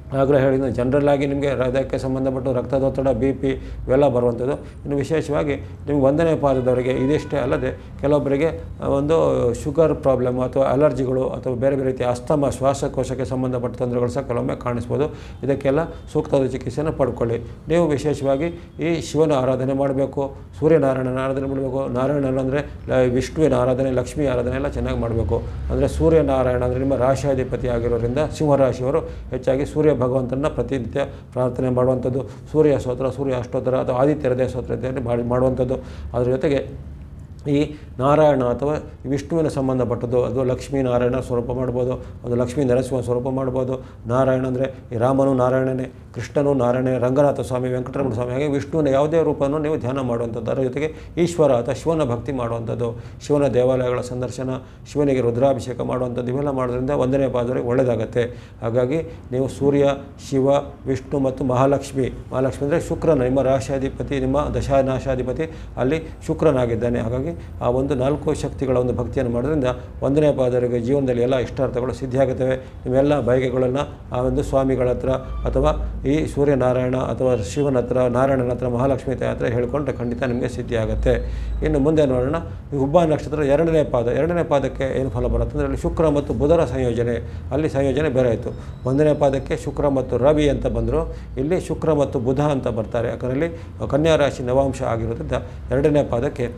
ಆಗಲೇ ಹೇಳಿದ ಜನರಲ್ ಆಗಿ ನಿಮಗೆ ಹೃದಯಕ್ಕೆ ಸಂಬಂಧಪಟ್ಟು ರಕ್ತದೊತ್ತಡ ಬಿ ಪಿ ಇವೆಲ್ಲ ಬರುವಂಥದ್ದು. ಇನ್ನು ವಿಶೇಷವಾಗಿ ನಿಮಗೆ ಒಂದನೇ ಪಾದದವರಿಗೆ ಇದಿಷ್ಟೇ ಅಲ್ಲದೆ ಕೆಲವೊಬ್ಬರಿಗೆ ಒಂದು ಶುಗರ್ ಪ್ರಾಬ್ಲಮ್ ಅಥವಾ ಅಲರ್ಜಿಗಳು ಅಥವಾ ಬೇರೆ ಬೇರೆ ರೀತಿಯ ಅಸ್ತಮ ಶ್ವಾಸಕೋಶಕ್ಕೆ ಸಂಬಂಧಪಟ್ಟ ತೊಂದರೆಗಳು ಸಹ ಕೆಲವೊಮ್ಮೆ ಕಾಣಿಸ್ಬೋದು. ಇದಕ್ಕೆಲ್ಲ ಸೂಕ್ತವಾದ ಚಿಕಿತ್ಸೆಯನ್ನು ಪಡ್ಕೊಳ್ಳಿ. ನೀವು ವಿಶೇಷವಾಗಿ ಈ ಶಿವನ ಆರಾಧನೆ ಮಾಡಬೇಕು, ಸೂರ್ಯನಾರಾಯಣನ ಆರಾಧನೆ ಮಾಡಬೇಕು. ನಾರಾಯಣನ ಅಂದರೆ ವಿಷ್ಣುವಿನ ಆರಾಧನೆ, ಲಕ್ಷ್ಮೀ ಆರಾಧನೆ ಎಲ್ಲ ಚೆನ್ನಾಗಿ ಮಾಡಬೇಕು. ಅಂದರೆ ಸೂರ್ಯನಾರಾಯಣ ಅಂದರೆ ನಿಮ್ಮ ರಾಶಿಯಾಧಿಪತಿ ಆಗಿರೋದ್ರಿಂದ ಸಿಂಹರಾಶಿಯವರು ಹೆಚ್ಚಾಗಿ ಸೂರ್ಯ ಭಗವಂತನ ಪ್ರತಿನಿತ್ಯ ಪ್ರಾರ್ಥನೆ ಮಾಡುವಂಥದ್ದು, ಸೂರ್ಯ ಸ್ತೋತ್ರ, ಸೂರ್ಯ ಅಷ್ಟೋತ್ತರ ಅಥವಾ ಆದಿತ್ಯ ಹೃದಯ ಸ್ತೋತ್ರ ಇತ್ಯಾದಿ ಮಾಡಿ ಮಾಡುವಂಥದ್ದು. ಅದರ ಜೊತೆಗೆ ಈ ನಾರಾಯಣ ಅಥವಾ ವಿಷ್ಣುವಿನ ಸಂಬಂಧಪಟ್ಟದ್ದು ಅದು ಲಕ್ಷ್ಮೀ ನಾರಾಯಣ ಸ್ವರೂಪ ಮಾಡ್ಬೋದು, ಅದು ಲಕ್ಷ್ಮೀ ನರಸಿಂಹ ಸ್ವರೂಪ ಮಾಡ್ಬೋದು. ನಾರಾಯಣ ಅಂದರೆ ಈ ರಾಮನು ನಾರಾಯಣನೇ, ಕೃಷ್ಣನು ನಾರಾಯಣ, ರಂಗನಾಥ ಸ್ವಾಮಿ, ವೆಂಕಟರಮಣ ಸ್ವಾಮಿ, ಹಾಗೆ ವಿಷ್ಣುವಿನ ಯಾವುದೇ ರೂಪವನ್ನು ನೀವು ಧ್ಯಾನ ಮಾಡುವಂಥದ್ದು. ಅದರ ಜೊತೆಗೆ ಈಶ್ವರ ಅಥವಾ ಶಿವನ ಭಕ್ತಿ ಮಾಡುವಂಥದ್ದು, ಶಿವನ ದೇವಾಲಯಗಳ ಸಂದರ್ಶನ, ಶಿವನಿಗೆ ರುದ್ರಾಭಿಷೇಕ ಮಾಡುವಂಥದ್ದು, ಇವೆಲ್ಲ ಮಾಡೋದ್ರಿಂದ ಒಂದನೇ ಪಾದವರೆಗೆ ಒಳ್ಳೆಯದಾಗತ್ತೆ. ಹಾಗಾಗಿ ನೀವು ಸೂರ್ಯ, ಶಿವ, ವಿಷ್ಣು ಮತ್ತು ಮಹಾಲಕ್ಷ್ಮಿ, ಮಹಾಲಕ್ಷ್ಮಿ ಅಂದರೆ ಶುಕ್ರನ, ನಿಮ್ಮ ರಾಶಿಯಾಧಿಪತಿ, ನಿಮ್ಮ ದಶಾನಾಶಾಧಿಪತಿ ಅಲ್ಲಿ ಶುಕ್ರನಾಗಿದ್ದಾನೆ. ಹಾಗಾಗಿ ಆ ಒಂದು ನಾಲ್ಕು ಶಕ್ತಿಗಳ ಒಂದು ಭಕ್ತಿಯನ್ನು ಮಾಡೋದ್ರಿಂದ ಒಂದನೇ ಪಾದವರೆಗೆ ಜೀವನದಲ್ಲಿ ಎಲ್ಲ ಇಷ್ಟಾರ್ಥಗಳು ಸಿದ್ಧಿಯಾಗುತ್ತವೆ. ನಿಮ್ಮೆಲ್ಲ ಬಯಕೆಗಳನ್ನು ಆ ಒಂದು ಸ್ವಾಮಿಗಳ ಹತ್ರ ಅಥವಾ ಈ ಸೂರ್ಯನಾರಾಯಣ ಅಥವಾ ಶಿವನ ಹತ್ರ, ನಾರಾಯಣನ ಹತ್ರ, ಮಹಾಲಕ್ಷ್ಮಿ ತಾಯಿ ಹತ್ರ ಹೇಳ್ಕೊಂಡ್ರೆ ಖಂಡಿತ ನಿಮಗೆ ಸಿದ್ಧಿ ಆಗುತ್ತೆ. ಇನ್ನು ಮುಂದೆ ನೋಡೋಣ, ಈ ಹುಬ್ಬ ನಕ್ಷತ್ರ ಎರಡನೇ ಪಾದ. ಎರಡನೇ ಪಾದಕ್ಕೆ ಏನು ಫಲ ಬರುತ್ತೆ ಅಂದರೆ ಅಲ್ಲಿ ಶುಕ್ರ ಮತ್ತು ಬುಧರ ಸಂಯೋಜನೆ, ಅಲ್ಲಿ ಸಂಯೋಜನೆ ಬೇರೆ ಆಯಿತು. ಒಂದನೇ ಪಾದಕ್ಕೆ ಶುಕ್ರ ಮತ್ತು ರವಿ ಅಂತ ಬಂದರು, ಇಲ್ಲಿ ಶುಕ್ರ ಮತ್ತು ಬುಧ ಅಂತ ಬರ್ತಾರೆ. ಯಾಕಂದರೆ ಕನ್ಯಾ ರಾಶಿ ನವಾಂಶ ಆಗಿರೋದ್ರಿಂದ ಎರಡನೇ ಪಾದಕ್ಕೆ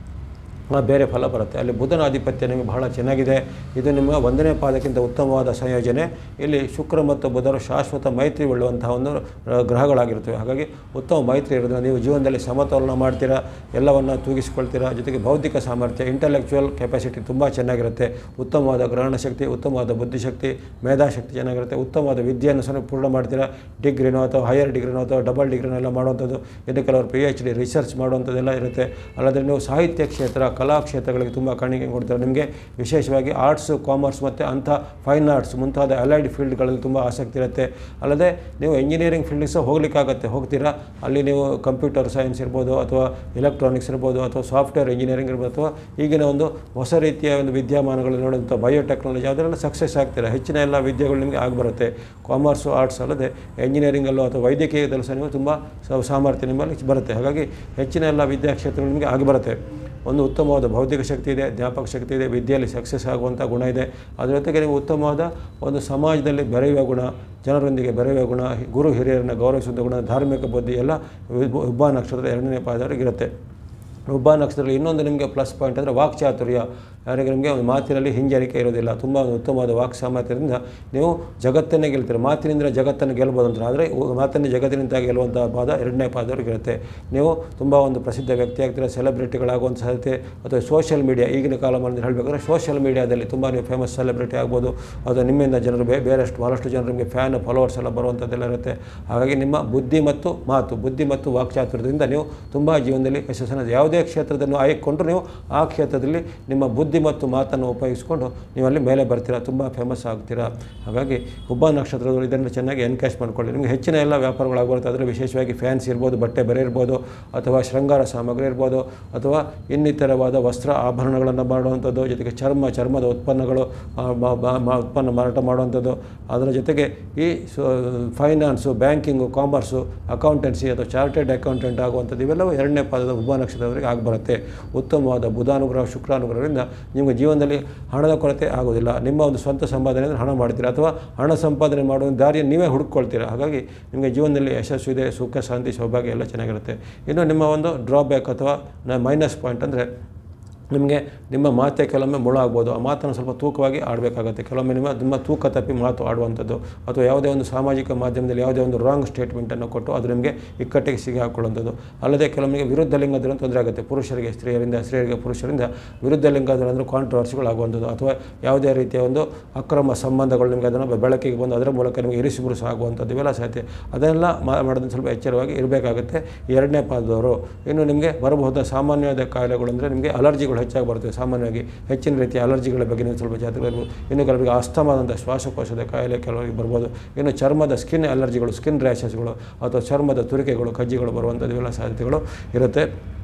ಬೇರೆ ಫಲ ಬರುತ್ತೆ. ಅಲ್ಲಿ ಬುಧನ ಆಧಿಪತ್ಯ ನಿಮಗೆ ಬಹಳ ಚೆನ್ನಾಗಿದೆ. ಇದು ನಿಮ್ಮ ಒಂದನೇ ಪಾದಕ್ಕಿಂತ ಉತ್ತಮವಾದ ಸಂಯೋಜನೆ. ಇಲ್ಲಿ ಶುಕ್ರ ಮತ್ತು ಬುಧರು ಶಾಶ್ವತ ಮೈತ್ರಿ ಉಳ್ಳುವಂತಹ ಒಂದು ಗ್ರಹಗಳಾಗಿರ್ತವೆ. ಹಾಗಾಗಿ ಉತ್ತಮ ಮೈತ್ರಿ ಇರೋದ್ರಿಂದ ನೀವು ಜೀವನದಲ್ಲಿ ಸಮತೋಲನ ಮಾಡ್ತೀರಾ, ಎಲ್ಲವನ್ನು ತೂಗಿಸ್ಕೊಳ್ತೀರಾ. ಜೊತೆಗೆ ಬೌದ್ಧಿಕ ಸಾಮರ್ಥ್ಯ, ಇಂಟೆಲೆಕ್ಚುವಲ್ ಕೆಪಾಸಿಟಿ ತುಂಬ ಚೆನ್ನಾಗಿರುತ್ತೆ. ಉತ್ತಮವಾದ ಗ್ರಹಣ ಶಕ್ತಿ, ಉತ್ತಮವಾದ ಬುದ್ಧಿಶಕ್ತಿ, ಮೇಧಾಶಕ್ತಿ ಚೆನ್ನಾಗಿರುತ್ತೆ. ಉತ್ತಮವಾದ ವಿದ್ಯೆಯನ್ನು ಸಹ ಪೂರ್ಣ ಮಾಡ್ತೀರಾ. ಡಿಗ್ರಿನೋ ಅಥವಾ ಹೈಯರ್ ಡಿಗ್ರಿನೋ ಅಥವಾ ಡಬಲ್ ಡಿಗ್ರಿನೋ ಎಲ್ಲ ಮಾಡುವಂಥದ್ದು, ಇನ್ನು ಕೆಲವರು ಪಿ ಎಚ್ ಡಿ ರಿಸರ್ಚ್ ಮಾಡುವಂಥದ್ದೆಲ್ಲ ಇರುತ್ತೆ. ಅಲ್ಲದೆ ನೀವು ಸಾಹಿತ್ಯ ಕ್ಷೇತ್ರ, ಕಲಾ ಕ್ಷೇತ್ರಗಳಿಗೆ ತುಂಬ ಕಾಣಿಕೆ ಕೊಡ್ತಾರೆ. ನಿಮಗೆ ವಿಶೇಷವಾಗಿ ಆರ್ಟ್ಸು, ಕಾಮರ್ಸ್ ಮತ್ತು ಅಂಥ ಫೈನ್ ಆರ್ಟ್ಸ್ ಮುಂತಾದ ಅಲೈಡ್ ಫೀಲ್ಡ್ಗಳಲ್ಲಿ ತುಂಬ ಆಸಕ್ತಿ ಇರುತ್ತೆ. ಅಲ್ಲದೆ ನೀವು ಇಂಜಿನಿಯರಿಂಗ್ ಫೀಲ್ಡಿಗೆ ಸಹ ಹೋಗಲಿಕ್ಕಾಗತ್ತೆ, ಹೋಗ್ತೀರಾ. ಅಲ್ಲಿ ನೀವು ಕಂಪ್ಯೂಟರ್ ಸೈನ್ಸ್ ಇರ್ಬೋದು ಅಥವಾ ಎಲೆಕ್ಟ್ರಾನಿಕ್ಸ್ ಇರ್ಬೋದು ಅಥವಾ ಸಾಫ್ಟ್ವೇರ್ ಇಂಜಿನಿಯರಿಂಗ್ ಇರ್ಬೋದು ಅಥವಾ ಈಗಿನ ಒಂದು ಹೊಸ ರೀತಿಯ ಒಂದು ವಿದ್ಯಮಾನಗಳು ನೋಡುವಂಥ ಬಯೋಟೆಕ್ನಾಲಜಿ ಅದರೆಲ್ಲ ಸಕ್ಸಸ್ ಆಗ್ತೀರಾ. ಹೆಚ್ಚಿನ ಎಲ್ಲ ವಿದ್ಯೆಗಳು ನಿಮಗೆ ಆಗಿಬರುತ್ತೆ. ಕಾಮರ್ಸು, ಆರ್ಟ್ಸ್ ಅಲ್ಲದೆ ಇಂಜಿನಿಯರಿಂಗಲ್ಲೂ ಅಥವಾ ವೈದ್ಯಕೀಯದಲ್ಲೂ ಸಹ ನೀವು ತುಂಬ ಸಾಮರ್ಥ್ಯ ನಿಮ್ಮಲ್ಲಿ ಬರುತ್ತೆ. ಹಾಗಾಗಿ ಹೆಚ್ಚಿನ ಎಲ್ಲ ವಿದ್ಯಾಕ್ಷೇತ್ರಗಳು ನಿಮಗೆ ಆಗಿಬರುತ್ತೆ. ಒಂದು ಉತ್ತಮವಾದ ಬೌದ್ಧಿಕ ಶಕ್ತಿ ಇದೆ, ಜ್ಞಾಪಕ ಶಕ್ತಿ ಇದೆ, ವಿದ್ಯೆಯಲ್ಲಿ ಸಕ್ಸಸ್ ಆಗುವಂಥ ಗುಣ ಇದೆ. ಅದರ ಜೊತೆಗೆ ನೀವು ಉತ್ತಮವಾದ ಒಂದು ಸಮಾಜದಲ್ಲಿ ಬೆರೆಯುವ ಗುಣ, ಜನರೊಂದಿಗೆ ಬೆರೆಯುವ ಗುಣ, ಗುರು ಹಿರಿಯರನ್ನು ಗೌರವಿಸುವಂಥ ಗುಣ, ಧಾರ್ಮಿಕ ಬುದ್ಧಿ ಎಲ್ಲ ಹುಬ್ಬ ನಕ್ಷತ್ರದ ಎರಡನೇ ಪಾದವರೆಗೆ ಇರುತ್ತೆ. ಹುಬ್ಬ ನಕ್ಷತ್ರದಲ್ಲಿ ಇನ್ನೊಂದು ನಿಮಗೆ ಪ್ಲಸ್ ಪಾಯಿಂಟ್ ಅಂದರೆ ವಾಕ್ಚಾತುರ್ಯ. ಯಾರಿಗೆ ನಿಮಗೆ ಒಂದು ಮಾತಿನಲ್ಲಿ ಹಿಂಜರಿಕೆ ಇರೋದಿಲ್ಲ. ತುಂಬ ಒಂದು ಉತ್ತಮವಾದ ವಾಕ್ ಸಾಮರ್ಥ್ಯದಿಂದ ನೀವು ಜಗತ್ತನ್ನೇ ಗೆಲ್ತೀರ. ಮಾತಿನಿಂದ ಜಗತ್ತನ್ನು ಗೆಲ್ಬೋದು ಅಂತ. ಆದರೆ ಮಾತನ್ನೇ ಜಗತ್ತಿನಿಂದ ಗೆಲ್ಲುವಂಥ ಪಾದ ಎರಡನೇ ಪಾದವರೆಗೆ ಇರುತ್ತೆ. ನೀವು ತುಂಬ ಒಂದು ಪ್ರಸಿದ್ಧ ವ್ಯಕ್ತಿ ಆಗ್ತೀರ, ಸೆಲೆಬ್ರಿಟಿಗಳಾಗುವಂಥ ಸಾಧ್ಯತೆ. ಅಥವಾ ಸೋಷಿಯಲ್ ಮೀಡಿಯಾ, ಈಗಿನ ಕಾಲಮಾನದಲ್ಲಿ ಹೇಳಬೇಕಾದ್ರೆ ಸೋಷಿಯಲ್ ಮೀಡಿಯಾದಲ್ಲಿ ತುಂಬ ನೀವು ಫೇಮಸ್ ಸೆಲೆಬ್ರಿಟಿ ಆಗ್ಬೋದು. ಅದು ನಿಮ್ಮಿಂದ ಜನರು ಬೇ ಬೇರೆಷ್ಟು ಭಾಳಷ್ಟು ಜನರು ನಿಮಗೆ ಫ್ಯಾನ್, ಫಾಲೋವರ್ಸ್ ಎಲ್ಲ ಬರುವಂಥದ್ದೆಲ್ಲ ಇರುತ್ತೆ. ಹಾಗಾಗಿ ನಿಮ್ಮ ಬುದ್ಧಿ ಮತ್ತು ಮಾತು, ಬುದ್ಧಿ ಮತ್ತು ವಾಕ್ಚಾತುರ್ಯದಿಂದ ನೀವು ತುಂಬ ಜೀವನದಲ್ಲಿ ಯಶಸ್ಸನ್ನು ಯಾವುದೇ ಕ್ಷೇತ್ರದಲ್ಲಿ ಆಯ್ಕೊಂಡ್ರು ನೀವು ಆ ಕ್ಷೇತ್ರದಲ್ಲಿ ನಿಮ್ಮ ಬುದ್ಧಿ ಮತ್ತು ಮಾತನ್ನು ಉಪಯೋಗಿಸ್ಕೊಂಡು ನೀವು ಅಲ್ಲಿ ಮೇಲೆ ಬರ್ತೀರಾ, ತುಂಬ ಫೇಮಸ್ ಆಗ್ತೀರಾ. ಹಾಗಾಗಿ ಹುಬ್ಬ ನಕ್ಷತ್ರದವರು ಇದನ್ನು ಚೆನ್ನಾಗಿ ಎನ್ಕ್ಯಾಶ್ ಮಾಡ್ಕೊಳ್ಳಿ. ನಿಮಗೆ ಹೆಚ್ಚಿನ ಎಲ್ಲ ವ್ಯಾಪಾರಗಳಾಗಿರುತ್ತೆ. ಅದರಲ್ಲಿ ವಿಶೇಷವಾಗಿ ಫ್ಯಾನ್ಸಿ ಇರ್ಬೋದು, ಬಟ್ಟೆ ಬೆರೆ ಇರ್ಬೋದು, ಅಥವಾ ಶೃಂಗಾರ ಸಾಮಗ್ರಿ ಇರ್ಬೋದು, ಅಥವಾ ಇನ್ನಿತರವಾದ ವಸ್ತ್ರ ಆಭರಣಗಳನ್ನು ಮಾಡುವಂಥದ್ದು, ಜೊತೆಗೆ ಚರ್ಮ ಚರ್ಮದ ಉತ್ಪನ್ನಗಳು ಉತ್ಪನ್ನ ಮಾರಾಟ ಮಾಡುವಂಥದ್ದು. ಅದರ ಜೊತೆಗೆ ಈ ಫೈನಾನ್ಸು, ಬ್ಯಾಂಕಿಂಗು, ಕಾಮರ್ಸು, ಅಕೌಂಟೆನ್ಸಿ ಅಥವಾ ಚಾರ್ಟೆಡ್ ಅಕೌಂಟೆಂಟ್ ಆಗುವಂಥದ್ದು ಇವೆಲ್ಲವೂ ಎರಡನೇ ಪಾದದ ಹುಬ್ಬ ನಕ್ಷತ್ರದವರಿಗೆ ಆಗಿಬರುತ್ತೆ. ಉತ್ತಮವಾದ ಬುಧಾನುಗ್ರಹ, ಶುಕ್ರಾನುಗ್ರಹದಿಂದ ನಿಮಗೆ ಜೀವನದಲ್ಲಿ ಹಣದ ಕೊರತೆ ಆಗೋದಿಲ್ಲ. ನಿಮ್ಮ ಒಂದು ಸ್ವಂತ ಸಂಪಾದನೆ ಅಂದರೆ ಹಣ ಮಾಡ್ತೀರಾ ಅಥವಾ ಹಣ ಸಂಪಾದನೆ ಮಾಡುವ ದಾರಿಯನ್ನು ನೀವೇ ಹುಡುಕೊಳ್ತೀರಾ. ಹಾಗಾಗಿ ನಿಮಗೆ ಜೀವನದಲ್ಲಿ ಯಶಸ್ಸು ಇದೆ, ಸುಖ, ಶಾಂತಿ, ಸೌಭಾಗ್ಯ ಎಲ್ಲ ಚೆನ್ನಾಗಿರುತ್ತೆ. ಇನ್ನು ನಿಮ್ಮ ಒಂದು ಡ್ರಾಬ್ಯಾಕ್ ಅಥವಾ ಮೈನಸ್ ಪಾಯಿಂಟ್ ಅಂದರೆ ನಿಮಗೆ ನಿಮ್ಮ ಮಾತೆ ಕೆಲವೊಮ್ಮೆ ಮುಳ ಆಗ್ಬೋದು. ಆ ಮಾತನ್ನು ಸ್ವಲ್ಪ ತೂಕವಾಗಿ ಆಡಬೇಕಾಗುತ್ತೆ. ಕೆಲವೊಮ್ಮೆ ನಿಮ್ಮ ತುಂಬ ತೂಕ ತಪ್ಪಿ ಮಾತು ಆಡುವಂಥದ್ದು, ಅಥವಾ ಯಾವುದೇ ಒಂದು ಸಾಮಾಜಿಕ ಮಾಧ್ಯಮದಲ್ಲಿ ಯಾವುದೇ ಒಂದು ರಾಂಗ್ ಸ್ಟೇಟ್ಮೆಂಟನ್ನು ಕೊಟ್ಟು ಅದು ನಿಮಗೆ ಇಕ್ಕಟ್ಟಿಗೆ ಸಿಗಿ ಹಾಕೊಳ್ಳುವಂಥದ್ದು. ಅಲ್ಲದೆ ಕೆಲವೊಮ್ಮೆ ವಿರುದ್ಧ ಲಿಂಗದಲ್ಲಿ ತೊಂದರೆ ಆಗುತ್ತೆ. ಪುರುಷರಿಗೆ ಸ್ತ್ರೀಯರಿಂದ, ಸ್ತ್ರೀಯರಿಗೆ ಪುರುಷರಿಂದ ವಿರುದ್ಧ ಲಿಂಗದಲ್ಲಿ ಅಂದರೆ ಕಾಂಟ್ರವರ್ಸಿಗಳಾಗುವಂಥದ್ದು, ಅಥವಾ ಯಾವುದೇ ರೀತಿಯ ಒಂದು ಅಕ್ರಮ ಸಂಬಂಧಗಳು ನಿಮಗೆ ಅದನ್ನು ಬೆಳಕಿಗೆ ಬಂದು ಅದರ ಮೂಲಕ ನಿಮಗೆ ಇರಿಸಿ ಮುರುಸು ಆಗುವಂಥದ್ದು ಇವೆಲ್ಲ ಸಾಧ್ಯ. ಅದನ್ನೆಲ್ಲ ಮಾಡೋದನ್ನು ಸ್ವಲ್ಪ ಎಚ್ಚರವಾಗಿ ಇರಬೇಕಾಗುತ್ತೆ ಎರಡನೇ ಪಾದದವರು. ಇನ್ನು ನಿಮಗೆ ಬರಬಹುದಾದ ಸಾಮಾನ್ಯವಾದ ಕಾಯಿಲೆಗಳು ಅಂದರೆ ನಿಮಗೆ ಅಲರ್ಜಿಗಳು ಹೆಚ್ಚಾಗಿ ಬರ್ತದೆ. ಸಾಮಾನ್ಯವಾಗಿ ಹೆಚ್ಚಿನ ರೀತಿಯ ಅಲರ್ಜಿಗಳ ಬಗ್ಗೆ ನೀವು ಸ್ವಲ್ಪ ಜಾಗೃತಿ ಇರ್ಬೋದು. ಇನ್ನು ಕೆಲವರಿಗೆ ಆಸ್ತಮಾದಂಥ ಶ್ವಾಸಕೋಶದ ಕಾಯಿಲೆ ಕೆಲವರಿಗೆ ಬರ್ಬೋದು. ಇನ್ನು ಚರ್ಮದ ಸ್ಕಿನ್ ಅಲರ್ಜಿಗಳು, ಸ್ಕಿನ್ ರ್ಯಾಷಸ್ಗಳು ಅಥವಾ ಚರ್ಮದ ತುರಿಕೆಗಳು, ಕಜ್ಜಿಗಳು ಬರುವಂಥದ್ದು ಇವೆಲ್ಲ ಸಾಧ್ಯತೆಗಳು ಇರುತ್ತೆ.